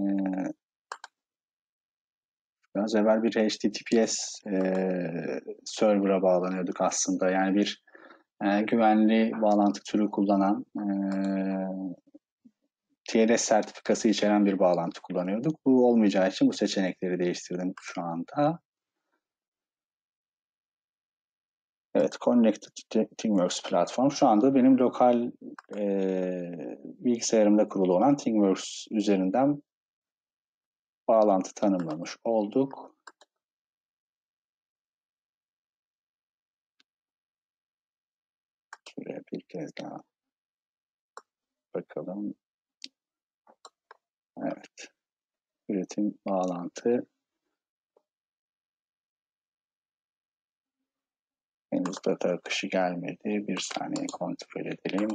biraz evvel bir H T T P S e, server'a bağlanıyorduk aslında. Yani bir e, güvenli bağlantı türü kullanan e, T L S sertifikası içeren bir bağlantı kullanıyorduk. Bu olmayacağı için bu seçenekleri değiştirdim şu anda. Evet, Connected to ThingWorx platform. Şu anda benim lokal e, bilgisayarımda kurulu olan ThingWorx üzerinden bağlantı tanımlamış olduk. Şuraya bir kez daha bakalım. Evet, üretim bağlantı. Henüz data akışı gelmedi. Bir saniye kontrol edelim.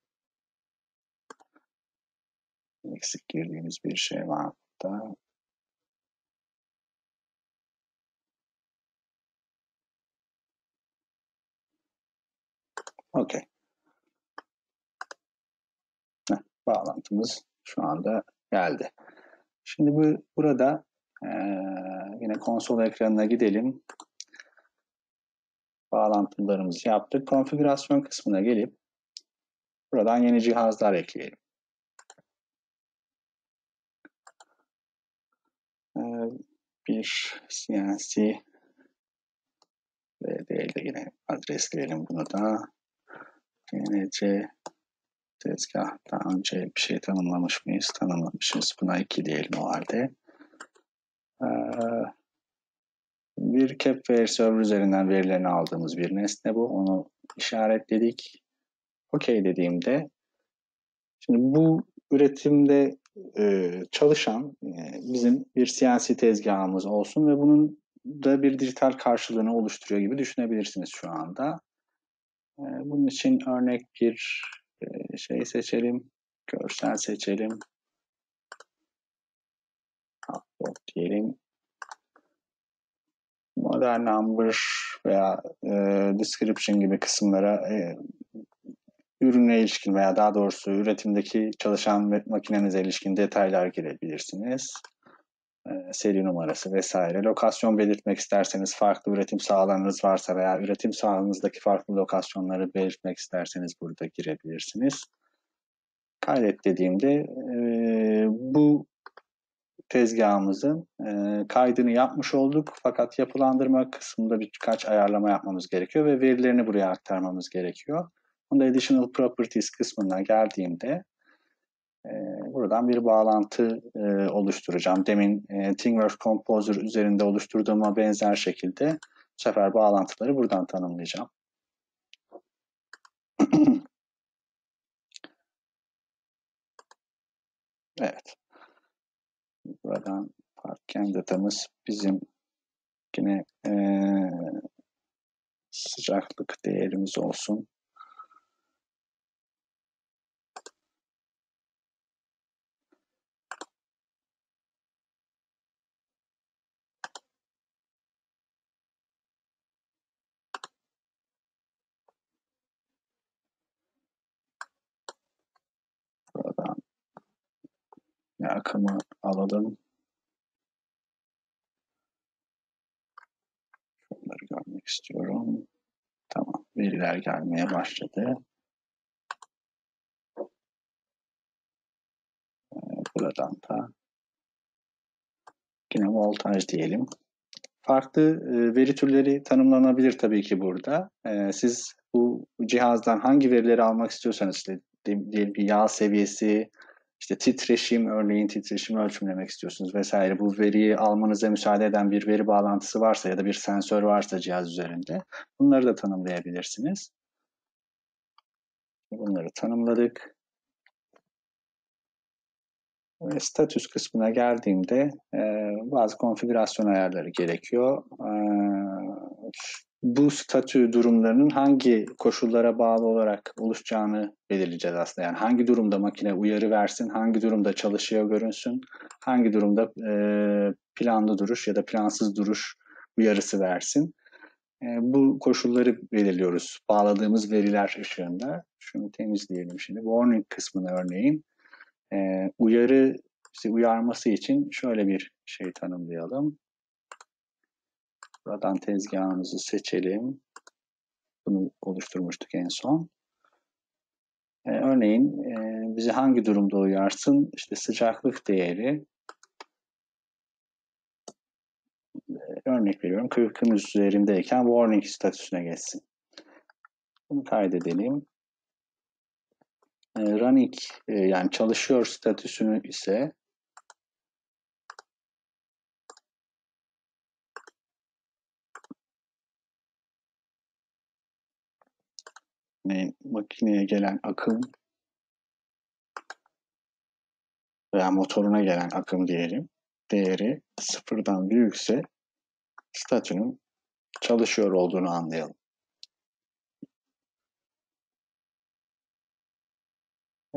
Eksik girdiğimiz bir şey var burada. Okey. Bağlantımız şu anda geldi. Şimdi bu burada e, yine konsol ekranına gidelim. Bağlantılarımızı yaptık. Konfigürasyon kısmına gelip buradan yeni cihazlar ekleyelim. E, bir C N C ve değil de yine adresleyelim bunu da. C N C tezgah. Daha önce bir şey tanımlamış mıyız? Tanımlamışız. Buna iki diyelim o halde. E, bir Kepware server üzerinden verilerini aldığımız bir nesne bu. Onu işaretledik. Okey dediğimde şimdi bu üretimde e, çalışan e, bizim bir C N C tezgahımız olsun ve bunun da bir dijital karşılığını oluşturuyor gibi düşünebilirsiniz şu anda. E, bunun için örnek bir e, şey seçelim, görsel seçelim, upload diyelim. Model number veya e, description gibi kısımlara e, ürüne ilişkin veya daha doğrusu üretimdeki çalışan makinenize ilişkin detaylar girebilirsiniz. E, seri numarası vesaire. Lokasyon belirtmek isterseniz, farklı üretim sahalarınız varsa veya üretim sahanızdaki farklı lokasyonları belirtmek isterseniz burada girebilirsiniz. Kaydet dediğimde e, bu tezgahımızın e, kaydını yapmış olduk. Fakat yapılandırma kısmında birkaç ayarlama yapmamız gerekiyor ve verilerini buraya aktarmamız gerekiyor. Bunda Additional Properties kısmına geldiğimde e, buradan bir bağlantı e, oluşturacağım. Demin e, ThingWorks Composer üzerinde oluşturduğuma benzer şekilde bu sefer bağlantıları buradan tanımlayacağım. Evet. Buradan Parken datamız bizim yine e, sıcaklık değerimiz olsun. Buradan akımı alalım. Bunları görmek istiyorum. Tamam. Veriler gelmeye başladı. Buradan da yine voltaj diyelim. Farklı e, veri türleri tanımlanabilir tabii ki burada. E, siz bu cihazdan hangi verileri almak istiyorsanız, işte diyelim ki yağ seviyesi, işte titreşim, örneğin titreşimi ölçümlemek istiyorsunuz vesaire. Bu veriyi almanıza müsaade eden bir veri bağlantısı varsa ya da bir sensör varsa cihaz üzerinde bunları da tanımlayabilirsiniz. Bunları tanımladık. Ve statüs kısmına geldiğimde e, bazı konfigürasyon ayarları gerekiyor. E, bu statü durumlarının hangi koşullara bağlı olarak oluşacağını belirleyeceğiz aslında. Yani hangi durumda makine uyarı versin, hangi durumda çalışıyor görünsün, hangi durumda e, planlı duruş ya da plansız duruş uyarısı versin. E, bu koşulları belirliyoruz bağladığımız veriler ışığında. Şunu temizleyelim şimdi. Warning kısmını örneğin e, uyarı bizi uyarması için şöyle bir şey tanımlayalım. Buradan tezgahımızı seçelim. Bunu oluşturmuştuk en son. E, örneğin e, bizi hangi durumda uyarsın? İşte sıcaklık değeri. E, örnek veriyorum kırkın üzerindeyken warning statüsüne geçsin. Bunu kaydedelim. E, running e, yani çalışıyor statüsünü ise e, makineye gelen akım veya motoruna gelen akım diyelim değeri sıfırdan büyükse statünün çalışıyor olduğunu anlayalım. Ee,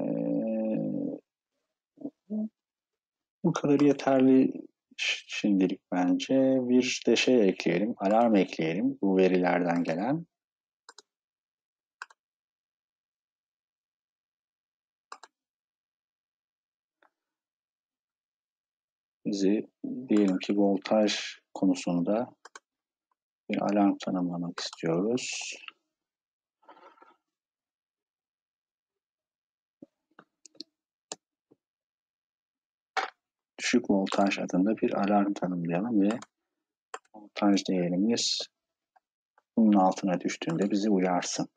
bu kadar yeterli şimdilik bence. Bir de şey ekleyelim, alarm ekleyelim bu verilerden gelen. Bizi diyelim ki voltaj konusunda bir alarm tanımlamak istiyoruz. Düşük voltaj adında bir alarm tanımlayalım ve voltaj değerimiz bunun altına düştüğünde bizi uyarsın.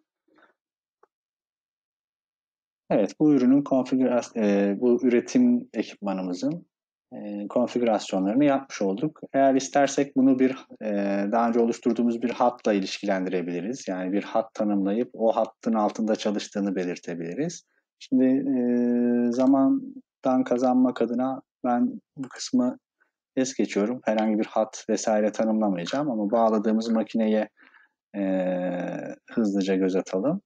Evet, bu ürünün konfigürasyon, e, bu üretim ekipmanımızın e, konfigürasyonlarını yapmış olduk. Eğer istersek bunu bir e, daha önce oluşturduğumuz bir hatla ilişkilendirebiliriz. Yani bir hat tanımlayıp o hattın altında çalıştığını belirtebiliriz. Şimdi e, zamandan kazanmak adına ben bu kısmı es geçiyorum. Herhangi bir hat vesaire tanımlamayacağım ama bağladığımız makineye e, hızlıca göz atalım.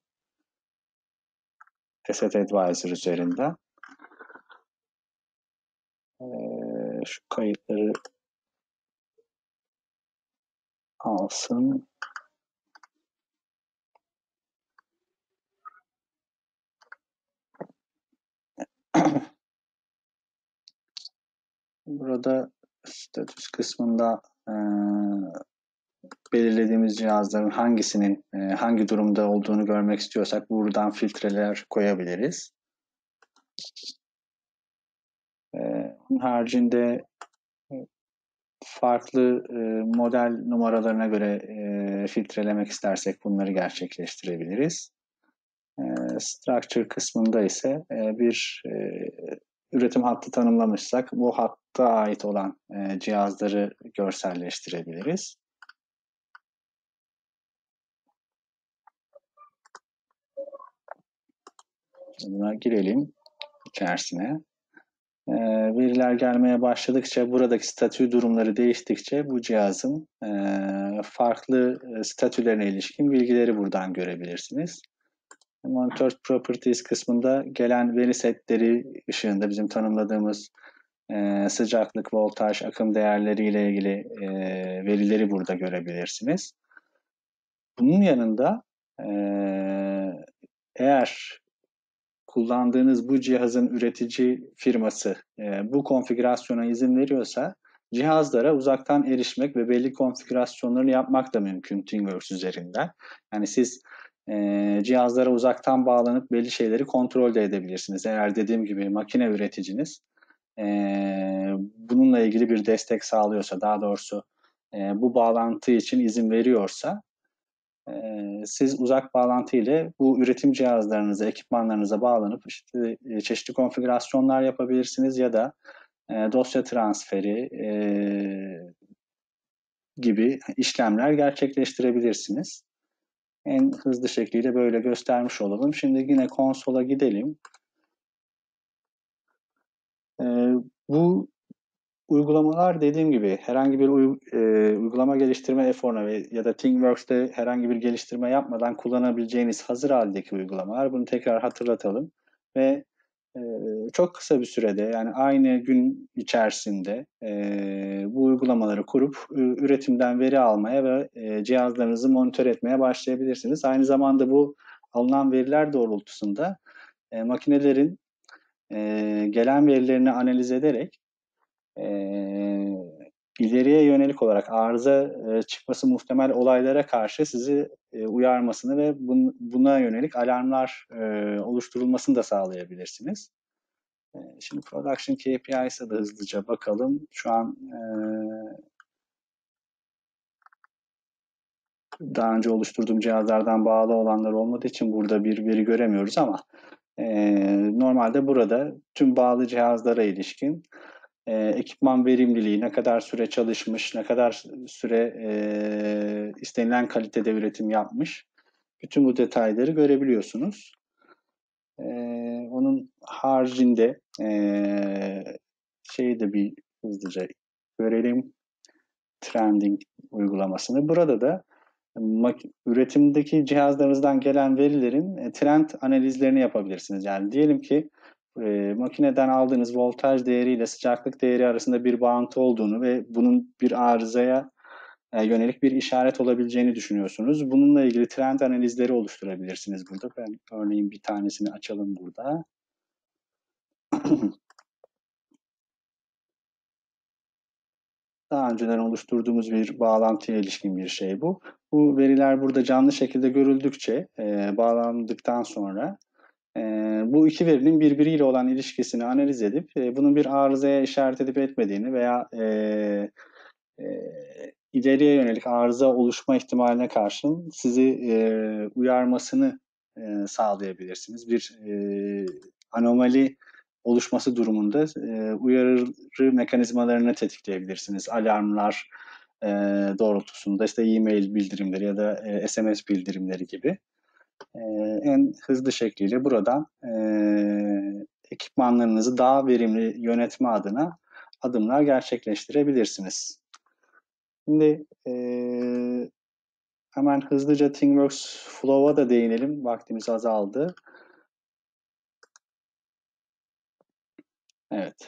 Asset Advisor üzerinden. Ee, şu kayıtları alsın. burada status kısmında e, belirlediğimiz cihazların hangisinin e, hangi durumda olduğunu görmek istiyorsak buradan filtreler koyabiliriz. E, onun haricinde farklı e, model numaralarına göre e, filtrelemek istersek bunları gerçekleştirebiliriz. E, structure kısmında ise e, bir e, üretim hattı tanımlamışsak bu hatta ait olan e, cihazları görselleştirebiliriz. Buna girelim içerisine. E, veriler gelmeye başladıkça buradaki statü durumları değiştikçe bu cihazın e, farklı statülerine ilişkin bilgileri buradan görebilirsiniz. Monitor Properties kısmında gelen veri setleri ışığında bizim tanımladığımız e, sıcaklık, voltaj, akım değerleriyle ilgili e, verileri burada görebilirsiniz. Bunun yanında e, eğer kullandığınız bu cihazın üretici firması e, bu konfigürasyona izin veriyorsa cihazlara uzaktan erişmek ve belli konfigürasyonları yapmak da mümkün ThingWorx üzerinden. Yani siz e, cihazlara uzaktan bağlanıp belli şeyleri kontrol de edebilirsiniz. Eğer dediğim gibi makine üreticiniz e, bununla ilgili bir destek sağlıyorsa, daha doğrusu e, bu bağlantı için izin veriyorsa siz uzak bağlantı ile bu üretim cihazlarınıza, ekipmanlarınıza bağlanıp işte çeşitli konfigürasyonlar yapabilirsiniz ya da dosya transferi gibi işlemler gerçekleştirebilirsiniz. En hızlı şekliyle böyle göstermiş olalım. Şimdi yine konsola gidelim. Bu uygulamalar dediğim gibi herhangi bir e, uygulama geliştirme eforuna ve ya da ThingWorx'te herhangi bir geliştirme yapmadan kullanabileceğiniz hazır haldeki uygulamalar. Bunu tekrar hatırlatalım ve e, çok kısa bir sürede yani aynı gün içerisinde e, bu uygulamaları kurup e, üretimden veri almaya ve e, cihazlarınızı monitör etmeye başlayabilirsiniz. Aynı zamanda bu alınan veriler doğrultusunda e, makinelerin e, gelen verilerini analiz ederek e, ileriye yönelik olarak arıza e, çıkması muhtemel olaylara karşı sizi e, uyarmasını ve bun, buna yönelik alarmlar e, oluşturulmasını da sağlayabilirsiniz. E, şimdi Production K P I's'e de hızlıca bakalım. Şu an e, daha önce oluşturduğum cihazlardan bağlı olanlar olmadığı için burada bir veri göremiyoruz ama e, normalde burada tüm bağlı cihazlara ilişkin e, ekipman verimliliği, ne kadar süre çalışmış, ne kadar süre e, istenilen kalitede üretim yapmış. Bütün bu detayları görebiliyorsunuz. E, onun haricinde e, şeyi de bir hızlıca görelim. Trending uygulamasını. Burada da üretimdeki cihazlarınızdan gelen verilerin e, trend analizlerini yapabilirsiniz. Yani diyelim ki e, makineden aldığınız voltaj değeriyle sıcaklık değeri arasında bir bağıntı olduğunu ve bunun bir arızaya e, yönelik bir işaret olabileceğini düşünüyorsunuz. Bununla ilgili trend analizleri oluşturabilirsiniz burada. Ben örneğin bir tanesini açalım burada. Daha önceden oluşturduğumuz bir bağlantıya ilişkin bir şey bu. Bu veriler burada canlı şekilde görüldükçe e, bağlandıktan sonra e, bu iki verinin birbiriyle olan ilişkisini analiz edip e, bunun bir arızaya işaret edip etmediğini veya e, e, ileriye yönelik arıza oluşma ihtimaline karşın sizi e, uyarmasını e, sağlayabilirsiniz. Bir e, anomali oluşması durumunda e, uyarı mekanizmalarını tetikleyebilirsiniz. Alarmlar e, doğrultusunda işte e-mail bildirimleri ya da e, S M S bildirimleri gibi e, en hızlı şekliyle buradan e, ekipmanlarınızı daha verimli yönetme adına adımlar gerçekleştirebilirsiniz. Şimdi e, hemen hızlıca ThingWorx Flow'a da değinelim. Vaktimiz azaldı. Evet.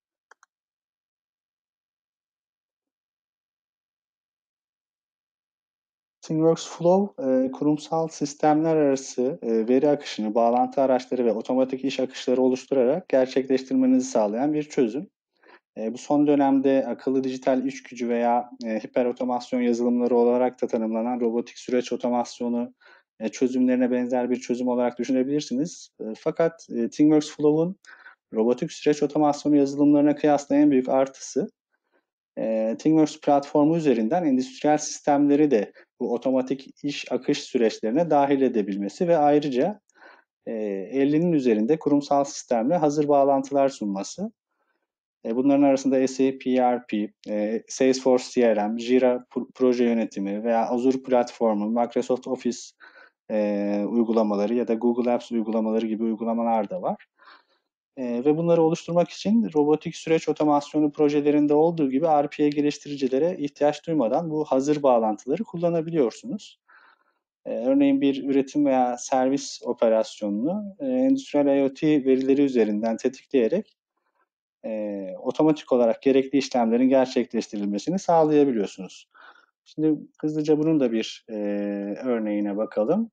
ThingWorx Flow, e, kurumsal sistemler arası e, veri akışını, bağlantı araçları ve otomatik iş akışları oluşturarak gerçekleştirmenizi sağlayan bir çözüm. E, bu son dönemde akıllı dijital iş gücü veya e, hiper otomasyon yazılımları olarak da tanımlanan robotik süreç otomasyonu e, çözümlerine benzer bir çözüm olarak düşünebilirsiniz. E, fakat e, ThingWorx Flow'un robotik süreç otomasyonu yazılımlarına kıyasla en büyük artısı e, ThingWorx platformu üzerinden endüstriyel sistemleri de bu otomatik iş akış süreçlerine dahil edebilmesi ve ayrıca e, ellinin üzerinde kurumsal sistemle hazır bağlantılar sunması. E, bunların arasında SAP E R P, e, Salesforce C R M, Jira proje yönetimi veya Azure platformu, Microsoft Office e, uygulamaları ya da Google Apps uygulamaları gibi uygulamalar da var. E, ve bunları oluşturmak için robotik süreç otomasyonu projelerinde olduğu gibi R P A geliştiricilere ihtiyaç duymadan bu hazır bağlantıları kullanabiliyorsunuz. E, örneğin bir üretim veya servis operasyonunu e, endüstriyel IoT verileri üzerinden tetikleyerek e, otomatik olarak gerekli işlemlerin gerçekleştirilmesini sağlayabiliyorsunuz. Şimdi hızlıca bunun da bir e, örneğine bakalım.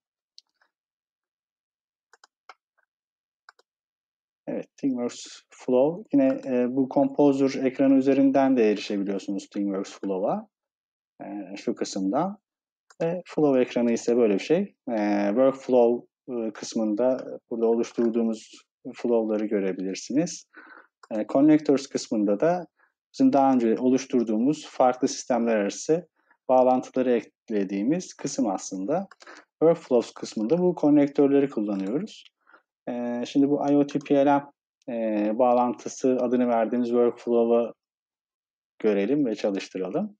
Evet, ThingWorx Flow. Yine e, bu Composer ekranı üzerinden de erişebiliyorsunuz ThingWorx Flow'a. E, şu kısımdan. Ve Flow ekranı ise böyle bir şey. E, Workflow e, kısmında burada oluşturduğumuz flow'ları görebilirsiniz. E, Connectors kısmında da bizim daha önce oluşturduğumuz farklı sistemler arası bağlantıları eklediğimiz kısım aslında. Workflows kısmında bu konnektörleri kullanıyoruz. E, şimdi bu IoT P L M e, bağlantısı adını verdiğimiz workflow'u görelim ve çalıştıralım.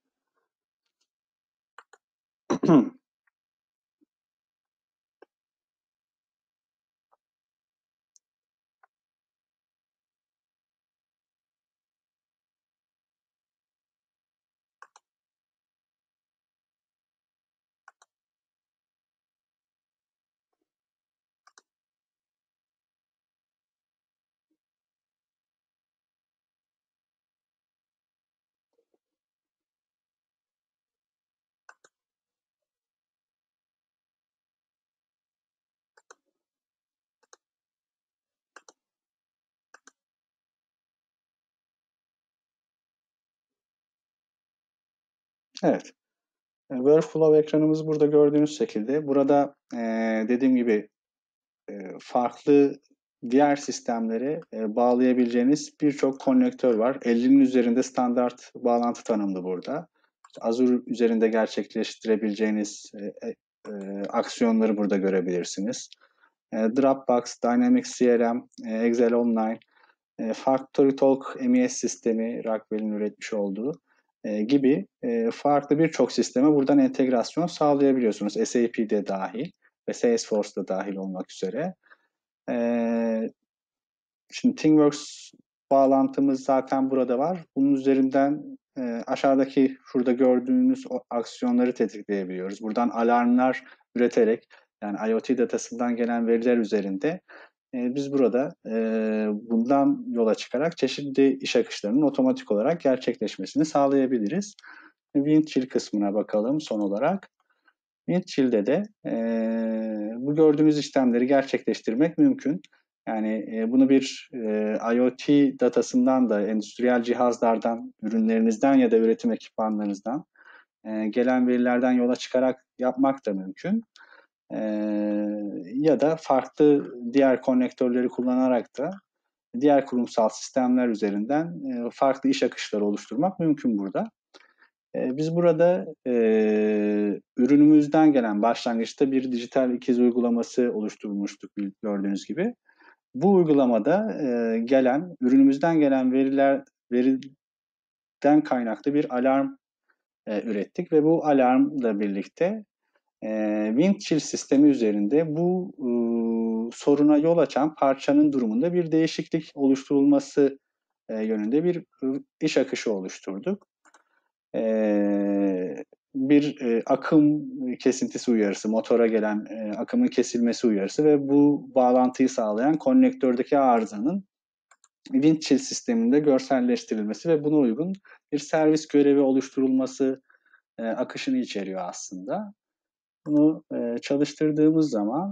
Evet. Workflow ekranımız burada gördüğünüz şekilde. Burada e, dediğim gibi e, farklı diğer sistemlere e, bağlayabileceğiniz birçok konnektör var. ellinin üzerinde standart bağlantı tanımlı burada. Azure üzerinde gerçekleştirebileceğiniz e, e, aksiyonları burada görebilirsiniz. E, Dropbox, Dynamics C R M, e, Excel Online, e, FactoryTalk M E S sistemi, Rockwell'in üretmiş olduğu e, gibi e, farklı birçok sisteme buradan entegrasyon sağlayabiliyorsunuz. S A P de dahil ve Salesforce da dahil olmak üzere. E, şimdi ThingWorx bağlantımız zaten burada var. Bunun üzerinden e, aşağıdaki şurada gördüğünüz o aksiyonları tetikleyebiliyoruz. Buradan alarmlar üreterek yani IoT datasından gelen veriler üzerinde e, biz burada e, bundan yola çıkarak çeşitli iş akışlarının otomatik olarak gerçekleşmesini sağlayabiliriz. Windchill kısmına bakalım son olarak. Windchill'de de e, bu gördüğünüz işlemleri gerçekleştirmek mümkün. Yani e, bunu bir e, IoT datasından da endüstriyel cihazlardan, ürünlerinizden ya da üretim ekipmanlarınızdan e, gelen verilerden yola çıkarak yapmak da mümkün. E, ya da farklı diğer konnektörleri kullanarak da diğer kurumsal sistemler üzerinden e, farklı iş akışları oluşturmak mümkün burada. E, biz burada e, ürünümüzden gelen başlangıçta bir dijital ikiz uygulaması oluşturmuştuk gördüğünüz gibi. Bu uygulamada e, gelen, ürünümüzden gelen veriler veriden kaynaklı bir alarm e, ürettik ve bu alarmla birlikte e, Windchill sistemi üzerinde bu e, soruna yol açan parçanın durumunda bir değişiklik oluşturulması e, yönünde bir e, iş akışı oluşturduk. E, bir e, akım kesintisi uyarısı, motora gelen e, akımın kesilmesi uyarısı ve bu bağlantıyı sağlayan konnektördeki arızanın Windchill sisteminde görselleştirilmesi ve buna uygun bir servis görevi oluşturulması e, akışını içeriyor aslında. Bunu e, çalıştırdığımız zaman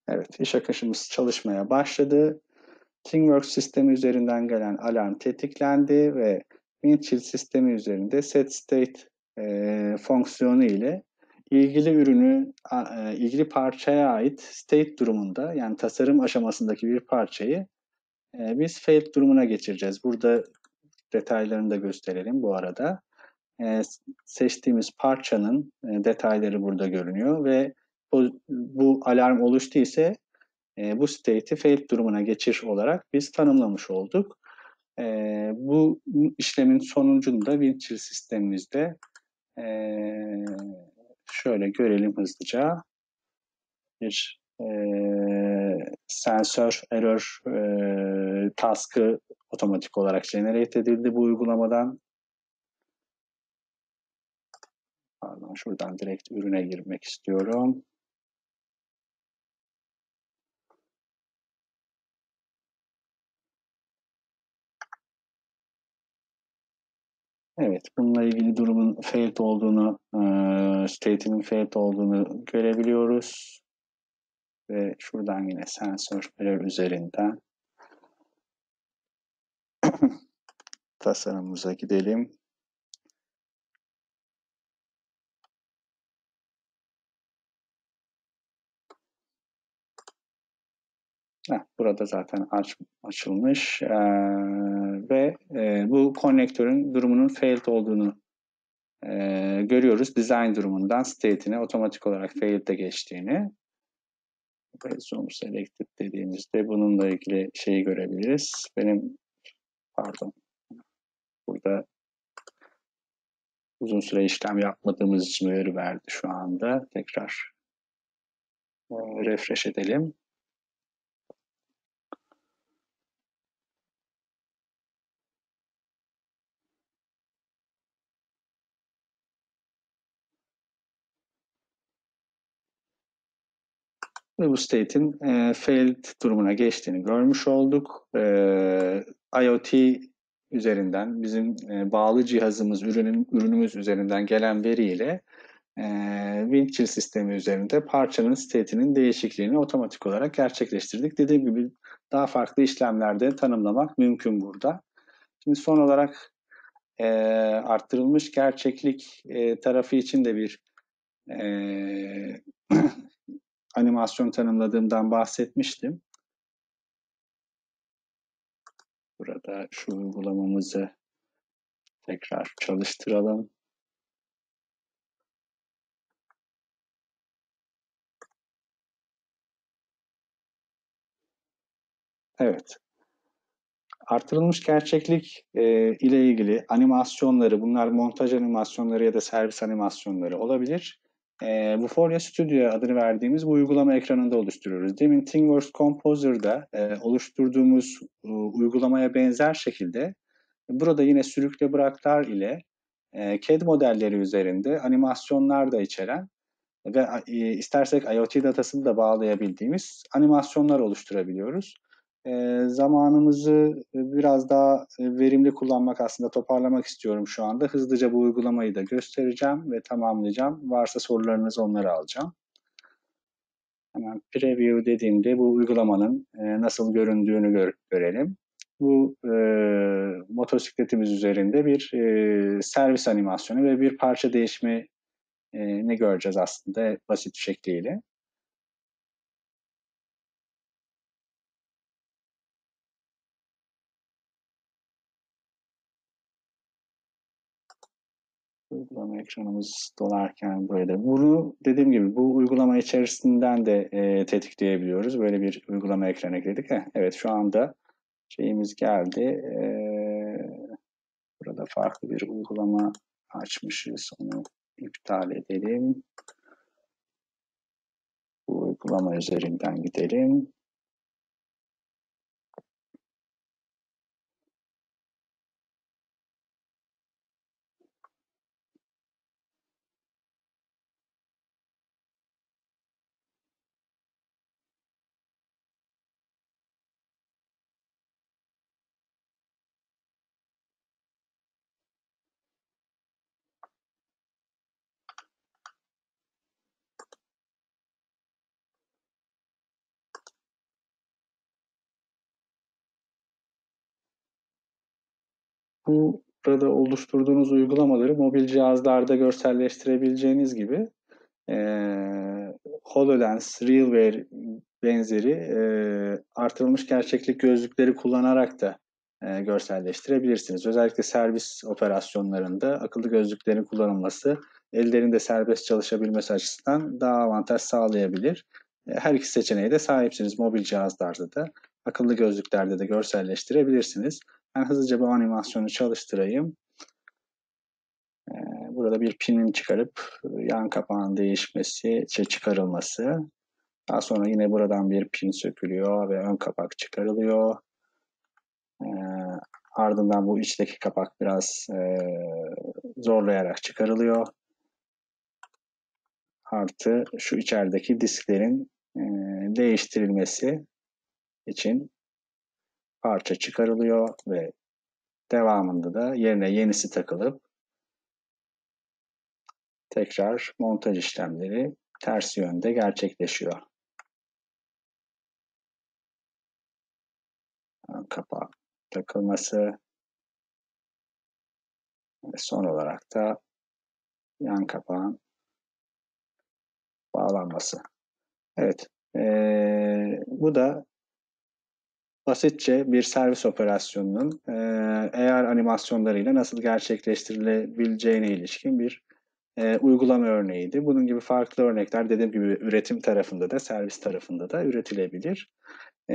Evet, iş akışımız çalışmaya başladı. ThingWorks sistemi üzerinden gelen alarm tetiklendi ve Windchill sistemi üzerinde setState e, fonksiyonu ile ilgili ürünü, e, ilgili parçaya ait state durumunda, yani tasarım aşamasındaki bir parçayı e, biz failed durumuna geçireceğiz. Burada detaylarını da gösterelim bu arada. E, seçtiğimiz parçanın e, detayları burada görünüyor ve bu, bu alarm oluştu ise e, bu state'i failed durumuna geçir olarak biz tanımlamış olduk. E, bu işlemin sonucunu da Windchill sistemimizde e, şöyle görelim hızlıca. Bir e, sensör error e, task'ı otomatik olarak generate edildi bu uygulamadan. Pardon, şuradan direkt ürüne girmek istiyorum. Evet, bununla ilgili durumun failed olduğunu, e, state'inin failed olduğunu görebiliyoruz. Ve şuradan yine sensör error üzerinden tasarımımıza gidelim. Heh, burada zaten aç, açılmış ee, ve e, bu konnektörün durumunun failed olduğunu e, görüyoruz. Design durumundan state'ine otomatik olarak failed'e geçtiğini. Zoom selected dediğimizde bununla ilgili şeyi görebiliriz. Benim pardon burada uzun süre işlem yapmadığımız için uyarı verdi şu anda. Tekrar e, refresh edelim. Ve bu state'in e, failed durumuna geçtiğini görmüş olduk. E, IoT üzerinden bizim e, bağlı cihazımız, ürünün, ürünümüz üzerinden gelen veriyle e, Windchill sistemi üzerinde parçanın state'inin değişikliğini otomatik olarak gerçekleştirdik. Dediğim gibi daha farklı işlemlerde tanımlamak mümkün burada. Şimdi son olarak e, arttırılmış gerçeklik e, tarafı için de bir e, animasyon tanımladığımdan bahsetmiştim. Burada şu uygulamamızı tekrar çalıştıralım. Evet. Artırılmış gerçeklik e, ile ilgili animasyonları, bunlar montaj animasyonları ya da servis animasyonları olabilir. E, bu Vuforia Studio adını verdiğimiz bu uygulama ekranında oluşturuyoruz. Demin ThingWorks Composer'da e, oluşturduğumuz e, uygulamaya benzer şekilde burada yine sürükle bıraklar ile e, C A D modelleri üzerinde animasyonlar da içeren ve e, istersek IoT datasını da bağlayabildiğimiz animasyonlar oluşturabiliyoruz. E, zamanımızı biraz daha e, verimli kullanmak, aslında toparlamak istiyorum şu anda. Hızlıca bu uygulamayı da göstereceğim ve tamamlayacağım. Varsa sorularınız, onları alacağım. Hemen preview dediğimde bu uygulamanın e, nasıl göründüğünü gör, görelim. Bu e, motosikletimiz üzerinde bir e, servis animasyonu ve bir parça değişimi e, ne göreceğiz aslında basit şekliyle. Uygulama ekranımız dolarken böyle. Bunu dediğim gibi bu uygulama içerisinden de e, tetikleyebiliyoruz. Böyle bir uygulama ekranı ekledik. Heh, evet, şu anda şeyimiz geldi. E, burada farklı bir uygulama açmışız. Onu iptal edelim. Bu uygulama üzerinden gidelim. Bu burada oluşturduğunuz uygulamaları mobil cihazlarda görselleştirebileceğiniz gibi e, HoloLens, RealWear benzeri e, artırılmış gerçeklik gözlükleri kullanarak da e, görselleştirebilirsiniz. Özellikle servis operasyonlarında akıllı gözlüklerin kullanılması ellerinde serbest çalışabilmesi açısından daha avantaj sağlayabilir. E, her iki seçeneğe de sahipsiniz. Mobil cihazlarda da, akıllı gözlüklerde de görselleştirebilirsiniz. Ben hızlıca bu animasyonu çalıştırayım. Burada bir pinin çıkarıp yan kapağın değişmesi, çıkarılması. Daha sonra yine buradan bir pin sökülüyor ve ön kapak çıkarılıyor. E, ardından bu içteki kapak biraz e, zorlayarak çıkarılıyor. Artı şu içerideki disklerin e, değiştirilmesi için parça çıkarılıyor ve devamında da yerine yenisi takılıp tekrar montaj işlemleri ters yönde gerçekleşiyor. Kapağı takılması ve son olarak da yan kapağın bağlanması. Evet, ee, bu da basitçe bir servis operasyonunun e, eğer animasyonlarıyla nasıl gerçekleştirilebileceğine ilişkin bir e, uygulama örneğiydi. Bunun gibi farklı örnekler dediğim gibi üretim tarafında da servis tarafında da üretilebilir. E,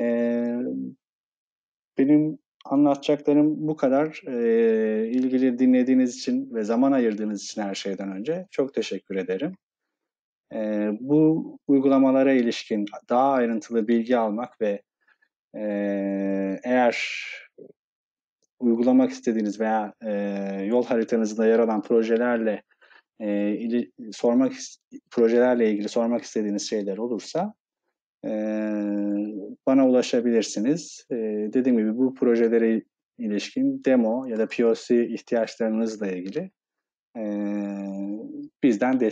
benim anlatacaklarım bu kadar. E, ilgili dinlediğiniz için ve zaman ayırdığınız için her şeyden önce çok teşekkür ederim. E, bu uygulamalara ilişkin daha ayrıntılı bilgi almak ve e, eğer uygulamak istediğiniz veya e, yol haritanızda yer alan projelerle e, ili, sormak projelerle ilgili sormak istediğiniz şeyler olursa e, bana ulaşabilirsiniz. E, dediğim gibi bu projelere ilişkin demo ya da P O C ihtiyaçlarınızla ilgili e, bizden destek